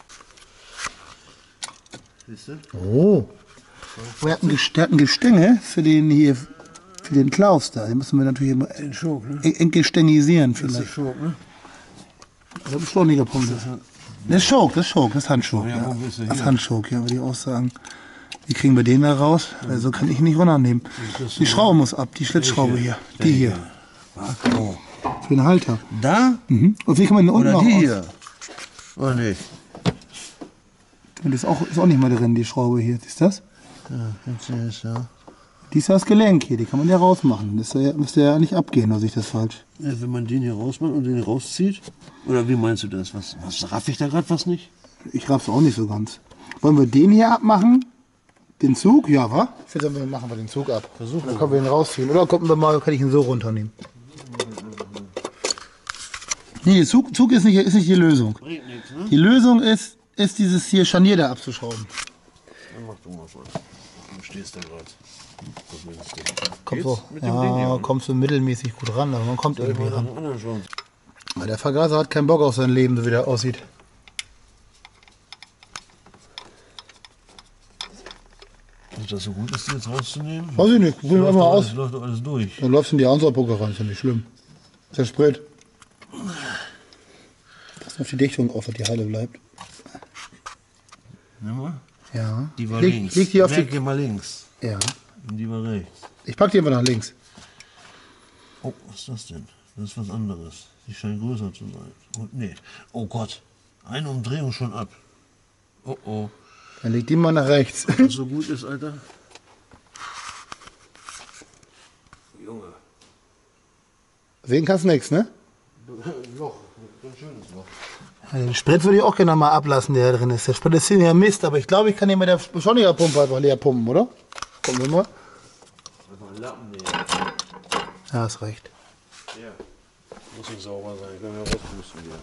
Siehst du? Oh. Wir hatten ein Gestänge für den hier, für den Klaus da. Den müssen wir natürlich immer Den Schok, ne? entgestengisieren Das ist der vielleicht. Schok, ne? Das ist Beschleunigerpumpe. Das ist Schok, das ist Schok, das ist Handschok. Ja, Ja, wo bist du das ist hier? Handschok, ja, würde ich auch sagen. Wie kriegen wir den da raus? Also kann ich ihn nicht runternehmen. Die Schraube muss ab, die Schlitzschraube hier. Die hier. Oh. Für den Halter. Da? Mhm. Und wie kann man den unten Oder noch die aus- hier? Oder nicht? Und das ist auch, ist auch nicht mal drin, die Schraube hier. Ist das? Ja, jetzt hier ist ja. Die ist ja das Gelenk hier, die kann man ja rausmachen. Das ja- müsste ja nicht abgehen, oder sehe ich das falsch? Ja, wenn man den hier rausmacht und den hier rauszieht? Oder wie meinst du das? Was, was raff ich da gerade was nicht? Ich raff's auch nicht so ganz. Wollen wir den hier abmachen? Den Zug? Ja, wa? Ich würde sagen, wir machen wir den Zug ab. Versuchen. Dann können wir ihn rausziehen. Oder gucken wir mal, kann ich ihn so runternehmen. Nee, der Zug, Zug ist, nicht, ist nicht die Lösung. Bringt nichts, ne? Die Lösung ist, ist dieses hier Scharnier da abzuschrauben. Dann mach du mal was. Du stehst da gerade. Kommt Geht's so, mit dem Ding hier ja, an? kommst du mittelmäßig gut ran, aber man kommt Soll ich irgendwie mal ran. nach dem anderen schauen? Aber der Vergaser hat keinen Bock auf sein Leben, so wie der aussieht. Ob das so gut ist, die jetzt rauszunehmen? Weiß ich nicht, probieren wir läuft mal doch aus. alles, läuft doch alles durch. Dann läufst du in die Ansaugpucke rein, ist ja nicht schlimm. Ist ja Sprit. Pass auf die Dichtung auf, dass die heile bleibt. Nimm mal. Ja. Die war leg, links. Leg die auf Merk die... dir mal links. Ja. Und die war rechts. Ich pack die einfach nach links. Oh, was ist das denn? Das ist was anderes. Die scheint größer zu sein. Oh, nee. Oh Gott. Eine Umdrehung schon ab. Oh oh. Dann leg die mal nach rechts. Ob das so gut ist, Alter? Junge. Sehen kannst du nichts, ne? Loch. Ein schönes Loch. Ja, den Sprit würde ich auch gerne mal ablassen, der da drin ist. Der Sprit ist ja Mist, aber ich glaube, ich kann den mit der Beschleunigerpumpe einfach leer pumpen, oder? Gucken wir mal. Einfach einen Lappen nehmen. Ja, ist recht. Ja. Muss nicht sauber sein. Ich kann ja rauspusten wieder.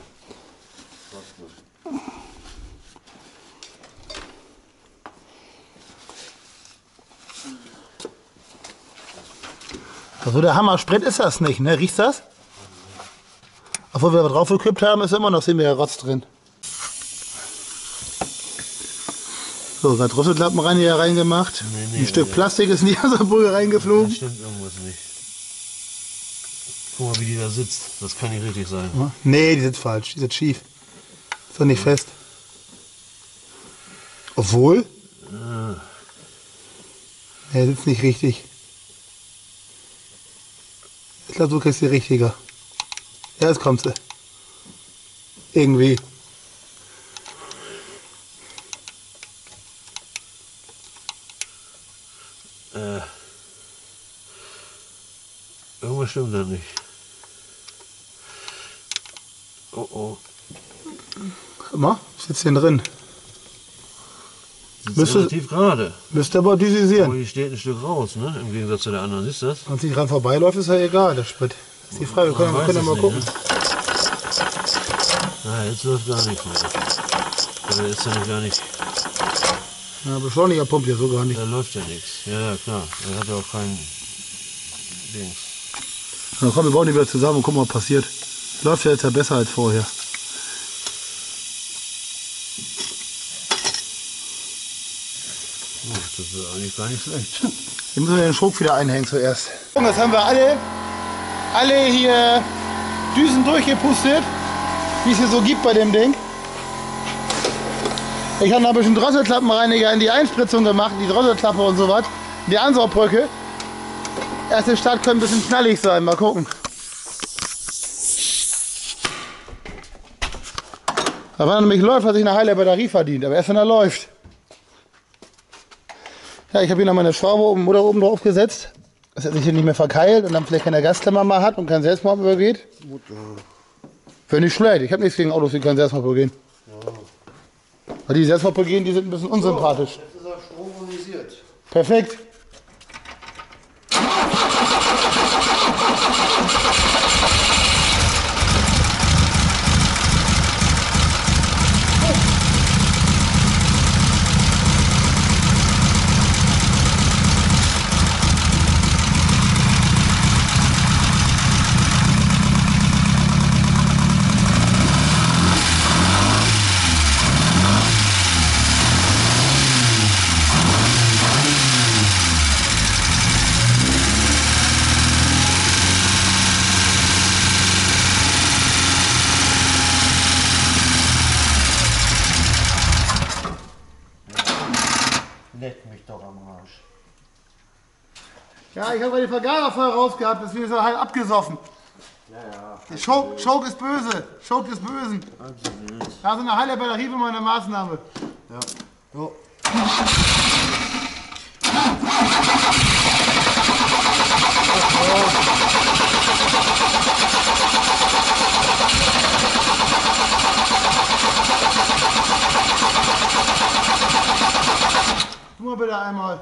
Also der Hammer Sprit ist das nicht, ne? Riecht das? Obwohl wir drauf gekippt haben, ist immer noch ziemlich Rotz drin. So, gerade Rüsselklappen rein hier reingemacht. Nee, nee, Ein Stück nee. Plastik ist in die Wasserbrühe Da reingeflogen. stimmt irgendwas nicht. Guck mal, wie die da sitzt. Das kann nicht richtig sein. Nee, die sitzt falsch, die sitzt schief. Ist doch nicht fest. Obwohl? Nee, sitzt nicht richtig. Ich glaube, du kriegst die richtiger. Ja, jetzt kommt sie. Irgendwie. Äh, irgendwas stimmt da nicht. Oh oh. Guck mal, sitzt hier drin. Sitzt Müsste- relativ gerade. Müsst ihr aber Aber düsisieren. hier steht ein Stück raus, ne? Im Gegensatz zu der anderen. Siehst du das? Wenn es nicht dran vorbeiläuft, ist ja egal, der Sprit. Das ist die Frage, wir können, wir weiß können ja es mal nicht, gucken. ne? Na, jetzt läuft gar nichts mehr. Oder ist ja noch gar nicht. Ja, Beschleuniger pumpt hier so gar nicht. Da läuft ja nichts. Ja, ja, klar. Er hat ja auch keinen Dings. Na komm, wir bauen die wieder zusammen und gucken, was passiert. Läuft ja jetzt ja besser als vorher. Oh, das ist eigentlich gar nicht schlecht. Wir müssen den Schruck wieder einhängen zuerst. Jetzt haben wir alle, alle hier Düsen durchgepustet, wie es hier so gibt bei dem Ding. Ich habe noch ein bisschen Drosselklappenreiniger in die Einspritzung gemacht, die Drosselklappe und so was. Die Ansaugbrücke. Erste Start könnte ein bisschen knallig sein, mal gucken. Aber wenn er nämlich läuft, hat sich eine heile Batterie verdient, aber erst wenn er läuft. Ja, ich habe hier noch meine Schraube oben, Mutter oben drauf gesetzt, dass er sich hier nicht mehr verkeilt und dann vielleicht keine Gasklemmer mal hat und kein Selbstmord übergeht. Wäre nicht schlecht. Ich habe nichts gegen Autos, die kein Selbstmord begehen. Weil die Selbstmord begehen, die sind ein bisschen unsympathisch. Jetzt ist er stromorganisiert. Perfekt. Leck mich doch am Arsch. Ja, ich habe die Vergaser voll rausgehabt, das ist so halb abgesoffen. Ja, ja. Der Schock, Schock ist böse. Schock ist bösen. Da ist eine heile Batterie für meine Maßnahme. Ja. Jo. Tu mal bitte einmal.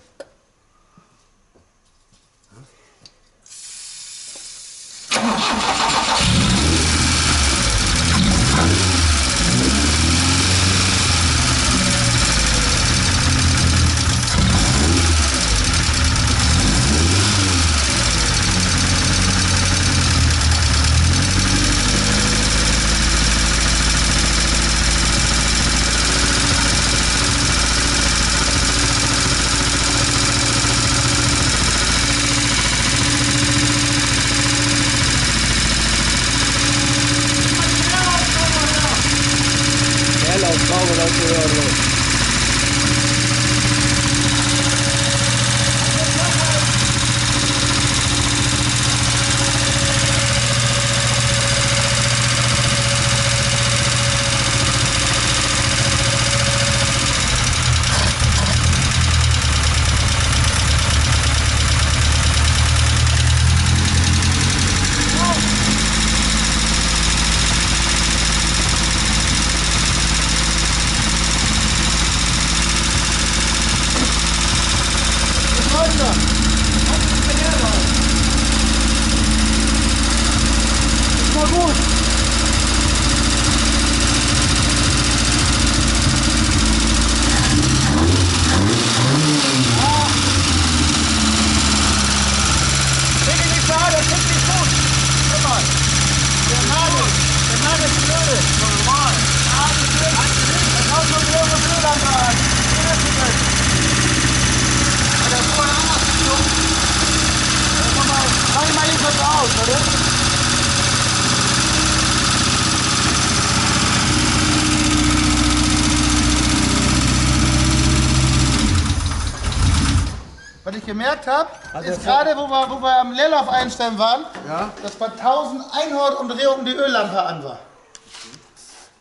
Was ich gemerkt habe, ist gerade, wo wir, wo wir am Leerlauf einstellen waren, Ja? dass bei tausendeinhundert Umdrehungen die Öllampe an war.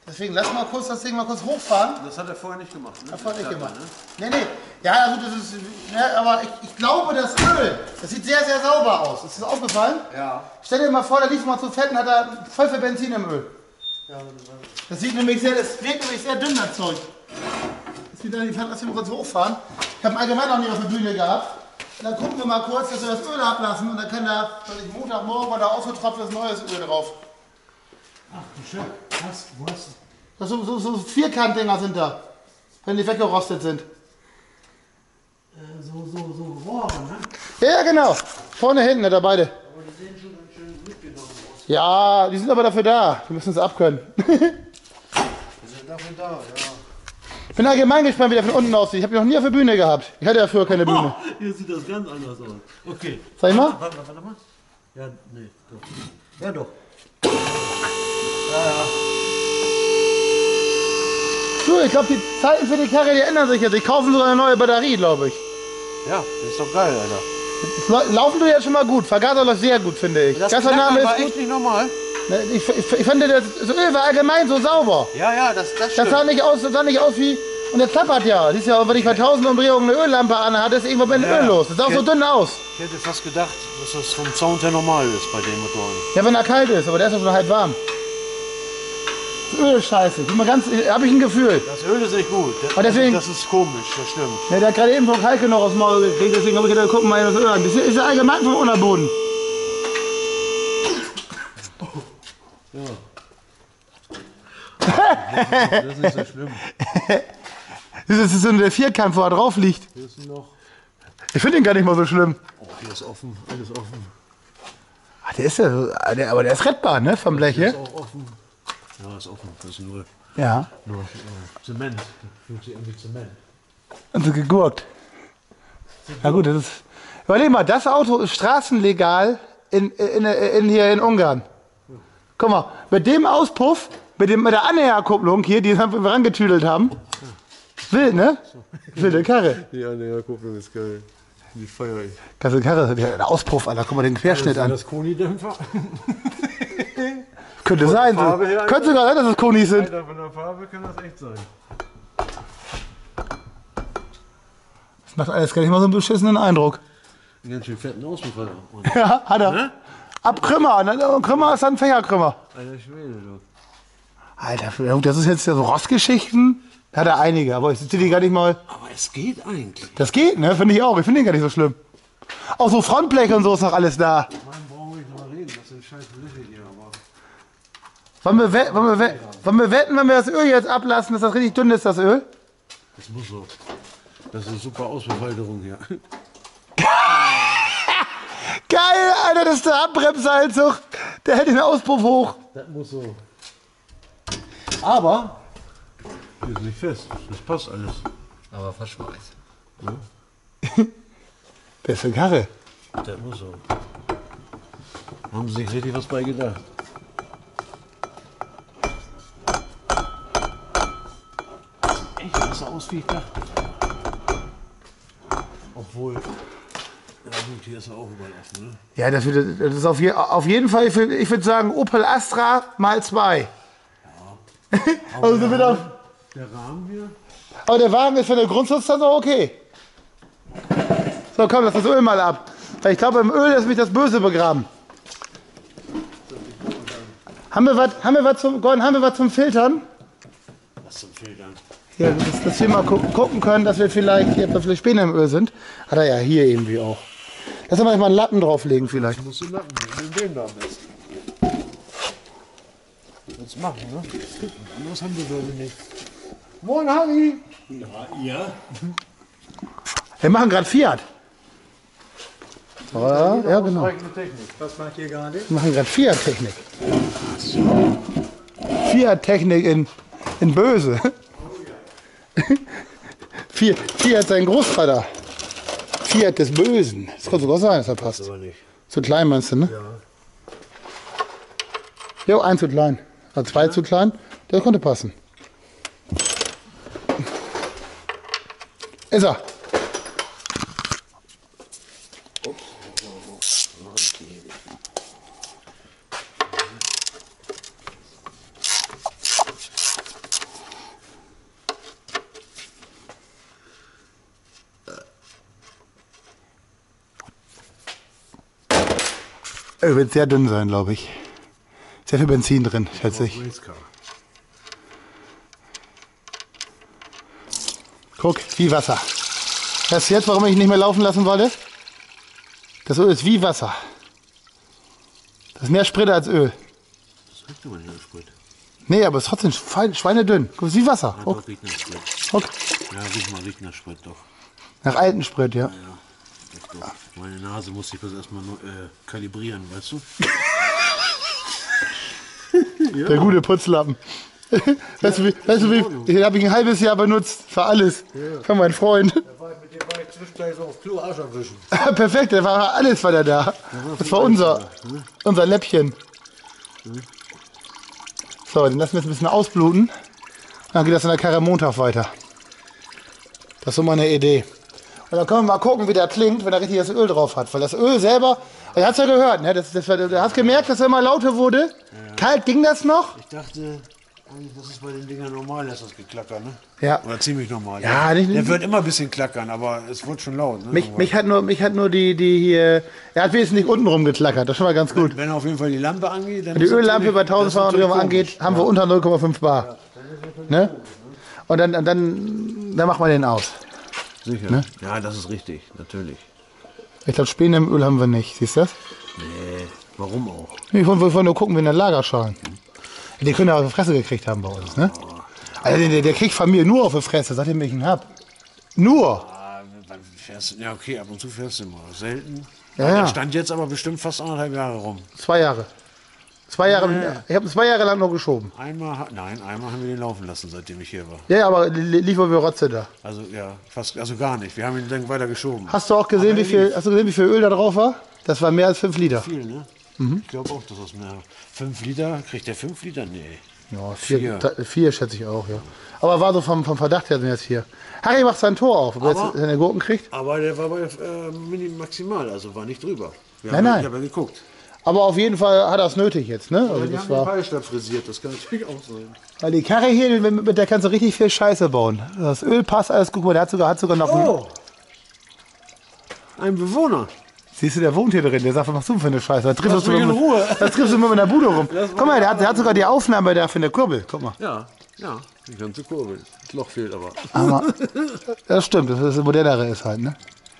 Deswegen lass mal kurz das Ding mal kurz hochfahren. Das hat er vorher nicht gemacht, ne? Hat vorher nicht Sagt gemacht. er, ne? Nee, nee. Ja, also das ist, ne, aber ich, ich glaube, das Öl, das sieht sehr, sehr sauber aus. Ist das aufgefallen? Ja. Stell dir mal vor, der lief mal zu fett und hat da voll viel Benzin im Öl. Ja, Das sieht nämlich sehr, das wirkt nämlich sehr dünn, das Zeug. Das sieht dann, lass mich mal kurz hochfahren. Ich habe allgemein noch nie auf der Bühne gehabt. Und dann gucken wir mal kurz, dass wir das Öl ablassen und dann kann da, weiß ich, Montagmorgen oder ausgetropft ist neues Öl drauf. Ach du Scheiße. Was? Wo hast du? Das so, so, so Vierkantdinger sind da, wenn die weggerostet sind. Äh, so, so, so Rohre, ne? Ja, ja, genau. Vorne, hinten, da beide. Aber die sehen schon ganz schön mitgenommen aus. Ja, die sind aber dafür da. Wir müssen es abkönnen. Die sind dafür da, ja. Ich bin allgemein gespannt, wie der von unten aussieht. Ich habe ihn noch nie auf der Bühne gehabt. Ich hatte ja früher keine Bühne. Oh, hier sieht das ganz anders aus. Okay. Sag ich mal? Warte mal, warte mal. Ja, nee, doch. Ja, doch. Du, ich glaube, die Zeiten für die Karre, die ändern sich jetzt. Ich kaufe sogar eine neue Batterie, glaube ich. Ja, das ist doch geil, Alter. Es lau- Laufen tut jetzt schon mal gut. Vergaser läuft sehr gut, finde ich. Das Gasvernahme Knackern war ist gut. echt nicht normal. Ne, Ich, ich, ich fand, das das Öl war allgemein so sauber. Ja, ja, das, das Das stimmt. sah nicht aus, das sah nicht aus wie... Und der klappert ja. Siehst ja, wenn ich bei tausend Umdrehungen eine Öllampe anhatte, ist irgendwo mit dem Ja, Öl los. Das sah auch so okay. dünn aus. Ich hätte fast gedacht, dass das vom Sound her normal ist bei den Motoren. Ja, wenn er kalt ist, aber der ist ja schon halb warm. Das Öl ist scheiße. Guck mal, ganz, habe ich ein Gefühl. Das Öl ist nicht gut. Das, Und deswegen- das ist komisch, das stimmt. Ja, der hat gerade eben von Kalke noch aufs Maul gekriegt, deswegen habe ich gedacht, gucken mal das Öl an. Das ist ja allgemein vom Unterboden. Das ist nicht so schlimm. Das ist so der Vierkant, wo er drauf liegt. Hier ist noch. Ich finde ihn gar nicht mal so schlimm. Oh, hier ist offen, alles offen. Ach, der ist ja so, ah, der, aber der ist rettbar, ne, vom Blech Hier ist hier. auch offen. Ja, ist offen. Das ist nur, Ja. nur äh, Zement. Fühlt sich irgendwie Zement. Und so gegurkt. Na gut, das ist... Überleg mal, das Auto ist straßenlegal in, in, in, in hier in Ungarn. Guck mal, mit dem Auspuff, mit, dem, mit der Anhängerkupplung hier, die wir rangetüdelt haben. Wild, ne? Wilde Karre. Die Anhängerkupplung ist geil. Die feiere ich. Ganze Karre, der Auspuff, Alter, guck mal den Querschnitt an. Das Koni-Dämpfer. Könnte sein. der Farbe her, Könnte sogar sein, dass es Konis sind. Alter, von der Farbe kann das echt sein. Das macht alles gar nicht mal so einen beschissenen Eindruck. Einen ganz schön fetten Auspuff hat Ja, hat er. Ab Krümmer. Ne? Und Krümmer ist dann Fängerkrümmer. Alter Schwede, du. Alter, das ist jetzt ja so Rostgeschichten. Da hat er einige, aber ich sitze die gar nicht mal. Aber es geht eigentlich. Das geht, ne? Finde ich auch. Ich finde den gar nicht so schlimm. Auch so Frontblech und so ist noch alles da. Mann, brauchen wir nicht drüber reden. Das sind scheiß Löcher hier, aber. Wollen wir, wett- wollen, wir wett- wollen wir wetten, wenn wir das Öl jetzt ablassen, dass das richtig dünn ist, das Öl? Das muss so. Das ist eine super Ausbefalterung hier. Geil, Alter, das ist der Abbremseinzug. Der hält den Auspuff hoch. Das muss so. Aber. Hier ist nicht fest. Das passt alles. Aber Verschweiß. Beste Karre. Das muss so. Haben sie sich richtig was bei gedacht. Echt, das sah aus wie ich dachte. Obwohl. Ja gut, hier ist er auch überall offen, ne? Ja, das, wird, das ist auf, je, auf jeden Fall, ich würde ich würd sagen, Opel Astra mal zwei. Ja. Also sind wir da, Der Rahmen hier. aber der Wagen ist für eine Grundsubstanz auch okay. So, komm, lass das Öl mal ab. Weil ich glaube, im Öl ist mich das Böse begraben. Haben wir was haben wir was zum, Gordon, haben wir was zum Filtern? Was zum Filtern. Ja, dass, dass wir mal gu gucken können, dass wir vielleicht hier, ob wir vielleicht Späne im Öl sind. Hat er ja hier irgendwie auch. Lass uns mal einen Lappen drauflegen vielleicht. Musst du Lappen nehmen, den da am besten. Jetzt machen, ne? Anderes haben wir würde nicht. Moin, Harry. Ja, ja. Wir machen gerade Fiat. Ja, ja, genau. Technik. Was macht ihr gerade? Wir machen gerade Fiat-Technik. Fiat-Technik in, in Böse. Fiat, Fiat sein Großvater. Fiat des Bösen. Das kann sogar sein, dass er passt. Aber nicht. Zu klein meinst du, ne? Ja. Jo, ein zu klein. Also zwei zu klein. Der konnte passen. Ist er. Er wird sehr dünn sein, glaube ich. Sehr viel Benzin drin, schätze ich. Guck, wie Wasser. Weißt du jetzt, warum ich ihn nicht mehr laufen lassen wollte? Das Öl ist wie Wasser. Das ist mehr Sprit als Öl. Das riecht aber nicht nach Sprit. Nee, aber es ist trotzdem fein- schweinedünn. Guck, es ist wie Wasser. Ja, Guck, doch, riecht nach Sprit. guck. Ja, riech mal, riecht nach Sprit, doch. Nach alten Sprit, ja. Ja, doch, doch. Meine Nase muss ich das erstmal nur, äh, kalibrieren, weißt du? Der gute Putzlappen. Weißt du, wie, weißt du, wie, den habe ich ein halbes Jahr benutzt. Für alles. Für meinen Freund. Mit dem war ich zwischendurch so auf Klo Arsch abwischen. Perfekt, der war alles war der da. Das war unser, unser Läppchen. So, den lassen wir jetzt ein bisschen ausbluten. Dann geht das in der Karre Montag weiter. Das ist so meine Idee. Und dann können wir mal gucken, wie der klingt, wenn er richtig das Öl drauf hat. Weil das Öl selber, ihr habt es ja gehört, ne? das, das, du hast gemerkt, dass er immer lauter wurde. Ja. Kalt ging das noch? Ich dachte, eigentlich, das ist bei den Dingern normal, dass das geklackert, ne? Ja. Oder ziemlich normal. Ja, der, nicht- der wird immer ein bisschen klackern, aber es wird schon laut. Ne? Mich, mich, hat nur, mich hat nur die, die hier, er hat wenigstens nicht unten rum geklackert, das ist schon mal ganz gut. Wenn auf jeden Fall die Lampe angeht, dann Wenn die ist Öllampe natürlich- bei das ist tausendzweihundert natürlich Euro angeht, komisch. haben wir unter null Komma fünf Bar. Ne? Und dann, und dann, dann macht man den aus. Sicher. Ne? Ja, das ist richtig, natürlich. Ich glaube, Späne im Öl haben wir nicht. Siehst du das? Nee, warum auch? Ich wollte wollte nur gucken, wie in der Lagerschalen. Die können ja auf die Fresse gekriegt haben bei uns. Ne? Also der, der kriegt von mir nur auf die Fresse, seitdem ich ihn hab. Nur. Ah, wann fährst du, ja, okay, ab und zu fährst du mal. Selten. Ja, ja. Der stand jetzt aber bestimmt fast anderthalb Jahre rum. Zwei Jahre. Zwei Jahre. Ich habe ihn zwei Jahre lang nur geschoben. Einmal, ha- nein, einmal haben wir den laufen lassen, seitdem ich hier war. Ja, ja, aber li- lief wie Rotze da. Also ja, fast, also gar nicht. Wir haben ihn dann weiter geschoben. Hast du auch gesehen, Aber wie er viel, lief. hast du gesehen, wie viel Öl da drauf war? Das war mehr als fünf Liter. Viel, ne? Ich glaube auch, dass das mehr. Fünf Liter, kriegt der fünf Liter? Nee. Ja, vier, Vier. ta- vier schätze ich auch, ja. Aber war so vom, vom Verdacht her sind jetzt vier. Harry macht sein Tor auf, ob er Aber- jetzt seine Gurken kriegt. Aber der war bei äh, Mini maximal, also war nicht drüber. Wir Nein, haben, nein. Ich habe ja geguckt. Aber auf jeden Fall hat er es nötig jetzt, ne? Also Die das haben den war, Peilstab frisiert, das kann natürlich auch sein. weil die Karre hier, mit mit der kannst du richtig viel Scheiße bauen. Das Öl passt, alles gut, der hat sogar, hat sogar noch einen, Oh! Ein Bewohner. siehst du, der wohnt hier drin, der sagt, was machst du für eine Scheiße? Da triffst Lass du mich in mit, Ruhe. da triffst du mit einer Bude rum. Guck mal, der hat, der hat sogar die Aufnahme da für eine Kurbel, guck mal. Ja, ja, die ganze Kurbel. Das Loch fehlt aber. Aber, das stimmt, das ist das modernere ist halt, ne?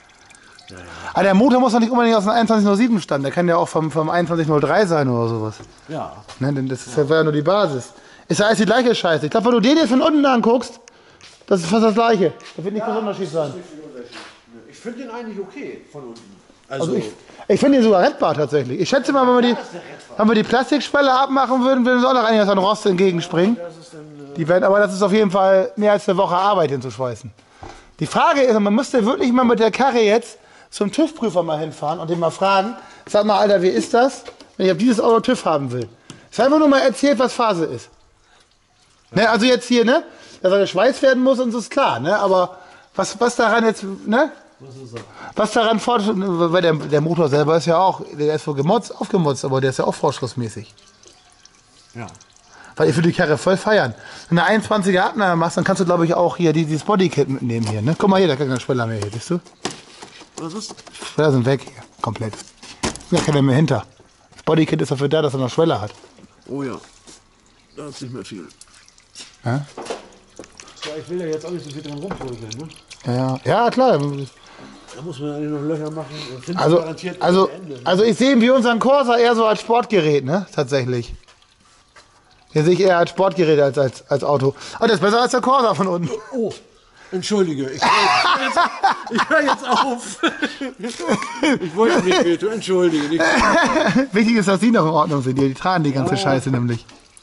Aber der Motor muss doch nicht unbedingt aus dem einundzwanzig null sieben stand, der kann ja auch vom, vom einundzwanzig null drei sein oder sowas. Ja. Ne, denn das ist ja war ja nur die Basis. Ist ja alles die gleiche Scheiße. Ich glaube, wenn du den jetzt von unten anguckst, das ist fast das gleiche. Da wird nicht groß Unterschied sein. Ich finde den eigentlich okay von unten. Also, Also ich ich finde ihn sogar rettbar tatsächlich. Ich schätze mal, wenn wir die, wenn wir die Plastikspelle abmachen würden, würden sie auch noch einiges an Rost entgegenspringen. Die werden, aber das ist auf jeden Fall mehr als eine Woche Arbeit hinzuschweißen. Die Frage ist, man müsste wirklich mal mit der Karre jetzt zum TÜV-Prüfer mal hinfahren und den mal fragen, sag mal, Alter, wie ist das, wenn ich auf dieses Auto TÜV haben will? Es einfach nur mal erzählt, was Phase ist. Ne, also jetzt hier, ne, dass er geschweißt werden muss, uns ist klar, ne, aber was, was daran jetzt, ne? Was daran fort, weil der, der Motor selber ist ja auch, der ist wohl gemotzt, aufgemotzt, aber der ist ja auch vorschriftsmäßig. ja. Weil ich würde die Karre voll feiern. Wenn du eine einundzwanziger Abnahme machst, dann kannst du, glaube ich, auch hier die, dieses Bodykit mitnehmen hier. Ne? Guck mal hier, da kann kein Schweller mehr hier, siehst du? Was ist? Schweller sind weg hier, komplett. Da kann der mehr hinter. Das Bodykit ist dafür da, dass er noch Schweller hat. Oh ja. Da ist nicht mehr viel. Ja, Ja, ich will ja jetzt auch nicht so viel dran rumbröseln, ne? ja, ja klar. Da muss man eigentlich noch Löcher machen. Das sind Also, garantiert also, bis Ende, ne? also ich sehe ihn wie unseren Corsa eher so als Sportgerät, ne? Tatsächlich. Den sehe ich eher als Sportgerät als als, als Auto. Aber das ist besser als der Corsa von unten. Oh, entschuldige. Ich, hör jetzt, ich höre jetzt auf. Ich wollte nicht wehtun. Entschuldige. Nicht. Wichtig ist, dass die noch in Ordnung sind. Die, die tragen die ganze Scheiße nämlich.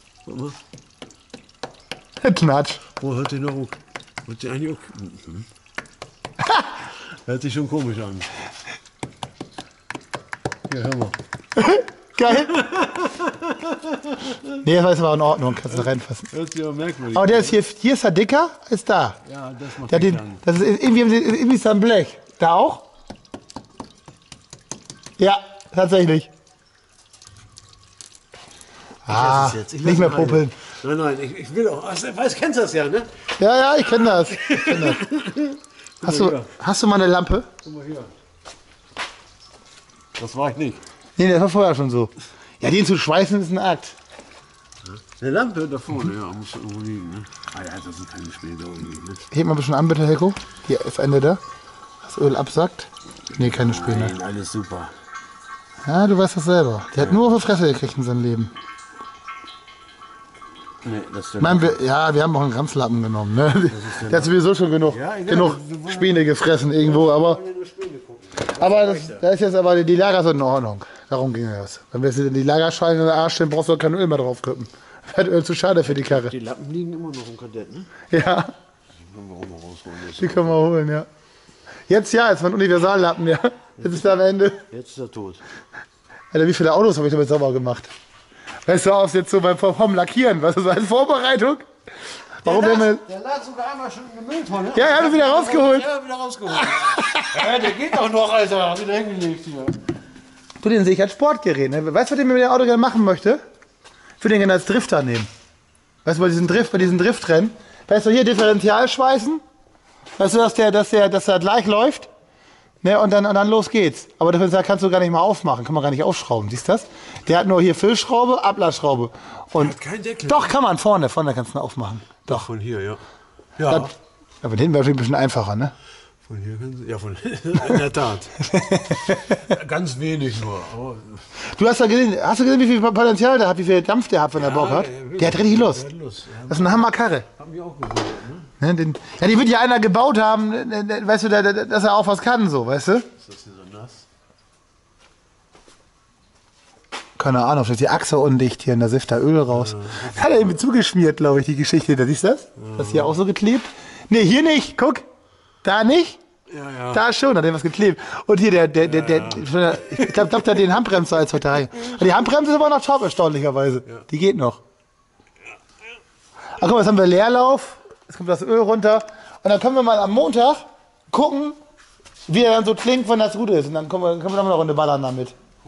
Knatsch. Oh, hört sich noch. Hört sich eigentlich okay. Mhm. Hört sich schon komisch an. Ja, hör mal. Geil. Nee, das war in Ordnung. Kannst du reinfassen. Hört sich aber merkwürdig Aber der ist hier, hier ist er dicker als da. Ja, das macht Der hat nichts den, an. das ist irgendwie, irgendwie ist da ein Blech. Da auch? Ja, tatsächlich. Ah, es jetzt. Ich lass nicht mehr ihn heile. popeln. Nein, nein, ich, ich will auch. Ach, du weißt, kennst das ja, ne? Ja, ja, ich kenne das. Ich kenn das. Hast, du, hast du mal eine Lampe? Guck mal hier. Das war ich nicht. Nee, das war vorher schon so. Ja, den zu schweißen ist ein Akt. Eine Lampe da vorne, ja, muss irgendwo liegen. Ne? Ah ja, das sind keine Späne irgendwie. Ne? Heb mal ein bisschen an, bitte, Heiko. Hier, das Ende da. Das Öl absackt. Nee, keine Späne. Nein, alles super. Ja, du weißt das selber. Der hat nur auf die Fresse gekriegt in seinem Leben. Nee, das ist Ich meine, wir, ja, wir haben auch einen Ranzlappen genommen. Ne? Der hat sowieso schon genug, Ja, egal, genug wir wollen- Späne gefressen irgendwo. Aber, aber das, da ist jetzt aber die Lager sind in Ordnung. Darum ging es. Wenn wir jetzt die Lagerschweine in den Arsch stellen, brauchst du kein Öl mehr drauf kippen. Wird Öl zu schade für die Karre. Die Lappen liegen immer noch im Kadett, ne? Ja, Die können wir auch noch rausholen. Das die können wir holen, ja. Jetzt ja, jetzt war ein Universallappen, ja. Jetzt ist er am Ende. Jetzt ist er tot. Alter, wie viele Autos habe ich damit sauber gemacht? Weißt du, aus jetzt so beim vom Lackieren, was ist das als Vorbereitung? Warum denn? Der lag sogar einmal schon in der Mülltonne. Ja, er hat ihn wieder rausgeholt. Ja, wieder rausgeholt. Ja, der geht doch noch, Alter. Wieder hingelegt hier. Du, den sehe ich als Sportgerät. Ne? Weißt du, was ich mit dem Auto gerne machen möchte? Ich würde den gerne als Drifter nehmen. Weißt du, bei diesen Drift, bei diesen Driftrennen. Weißt du, hier Differential schweißen. Weißt du, dass der, dass der, dass der gleich läuft. Ne? Und dann, und dann los geht's. Aber Differential kannst du gar nicht mal aufmachen. Kann man gar nicht aufschrauben. Siehst du das? Der hat nur hier Füllschraube, Ablassschraube. Und Hat keinen Deckel. doch, kann man vorne. Vorne kannst du ihn aufmachen. Doch. Von hier, ja. Ja, Das, aber hinten wäre ein bisschen einfacher, ne? von hier können Sie. Ja, von in der Tat. Ganz wenig nur. Aber Du hast ja gesehen, hast du gesehen, wie viel Potenzial der hat, wie viel Dampf der hat, wenn er Bock hat? der- Der hat richtig Lust. der hat Lust. Ja, Das ist eine Hammerkarre. haben wir auch gesehen. Ne? Ne, den, ja, die wird ja einer gebaut haben, ne, ne, weißt du, da- da- dass er auch was kann, so, weißt du? Ist das hier so nass? Keine Ahnung, vielleicht die Achse undicht hier und da sifft da Öl raus. Hat er irgendwie zugeschmiert, glaube ich, die Geschichte. Da siehst du das? Das ist hier auch so geklebt. Ne, hier nicht, guck. Da nicht. Ja, ja. Da schon, hat er was geklebt. Und hier, der, der, der, der, ich glaube, glaub, der hat den Handbremse als heute rein. Die Handbremse ist aber noch top, erstaunlicherweise. Die geht noch. Ach guck mal, jetzt haben wir Leerlauf. Jetzt kommt das Öl runter. Und dann können wir mal am Montag gucken, wie er dann so klingt, wenn das gut ist. Und dann können wir, können wir noch mal eine Runde ballern damit.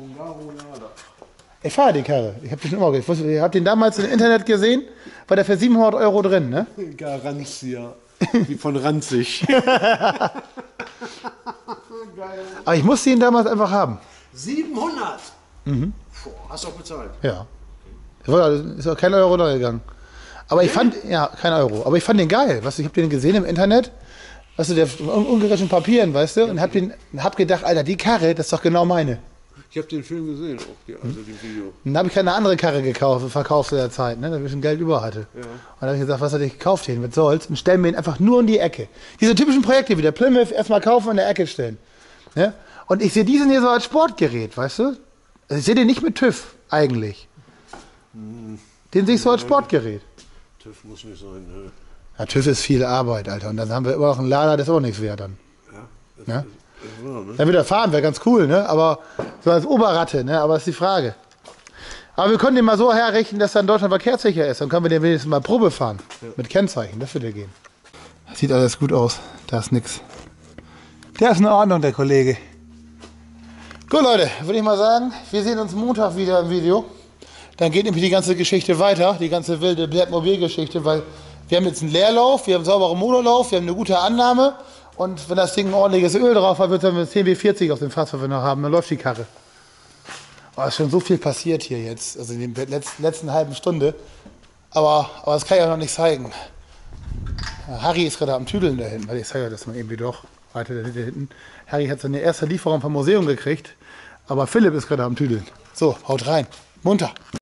Ich fahre die Karre. Ich habe den schon immer ich wusste, ich habe den damals im Internet gesehen, war der für siebenhundert Euro drin, ne? Garanzia. Wie von Ranzig. Aber ich musste ihn damals einfach haben. siebenhundert? Mhm. Boah, hast du auch bezahlt. Ja. Das war- das ist auch kein Euro da gegangen. Aber ich fand, ja, kein Euro. Aber ich fand den geil. Weißt du, ich habe den gesehen im Internet. Weißt du, der un ungerissenen Papieren, weißt du? Und hab, den, hab gedacht, Alter, die Karre, das ist doch genau meine. Ich habe den Film gesehen, auch, die, also die Video. Dann habe ich keine andere Karre gekauft, verkauft zu der Zeit, ne, da ich schon Geld über hatte. Ja. Und dann habe ich gesagt, was hatte ich gekauft hier, was soll's? Und stellen mir ihn einfach nur in die Ecke. Diese typischen Projekte wie der Plymouth, erstmal kaufen und in der Ecke stellen. Ne? Und ich sehe diesen hier so als Sportgerät, weißt du? Also ich sehe den nicht mit TÜV, eigentlich. Den sehe ich so als Sportgerät. TÜV muss nicht sein. Ne? Ja, TÜV ist viel Arbeit, Alter. Und dann haben wir immer noch einen Lader, das ist auch nichts wert dann. Ja, das, Ja? das war, ne? Dann wieder fahren, wäre ganz cool, ne? Aber so als Oberratte, ne? Aber das ist die Frage. Aber wir können den mal so herrichten, dass er in Deutschland verkehrssicher ist. Dann können wir den wenigstens mal Probe fahren. Mit Kennzeichen, das würde gehen. Sieht alles gut aus. Da ist nix. Der ist in Ordnung, der Kollege. Gut, Leute, würde ich mal sagen, wir sehen uns Montag wieder im Video. Dann geht nämlich die ganze Geschichte weiter, die ganze wilde Blattmobil-Geschichte, weil wir haben jetzt einen Leerlauf, wir haben einen sauberen Motorlauf, wir haben eine gute Annahme. Und wenn das Ding ein ordentliches Öl drauf hat, wird es dann zehn W vierzig auf dem Fass, was wir noch haben, dann läuft die Karre. Oh, ist schon so viel passiert hier jetzt, also in der letzten, letzten halben Stunde. Aber, aber das kann ich auch noch nicht zeigen. Ja, Harry ist gerade am Tüdeln da hinten, weil ich zeige euch das mal irgendwie doch weiter da hinten. Harry hat seine erste Lieferung vom Museum gekriegt, aber Philipp ist gerade am Tüdeln. So, haut rein, munter.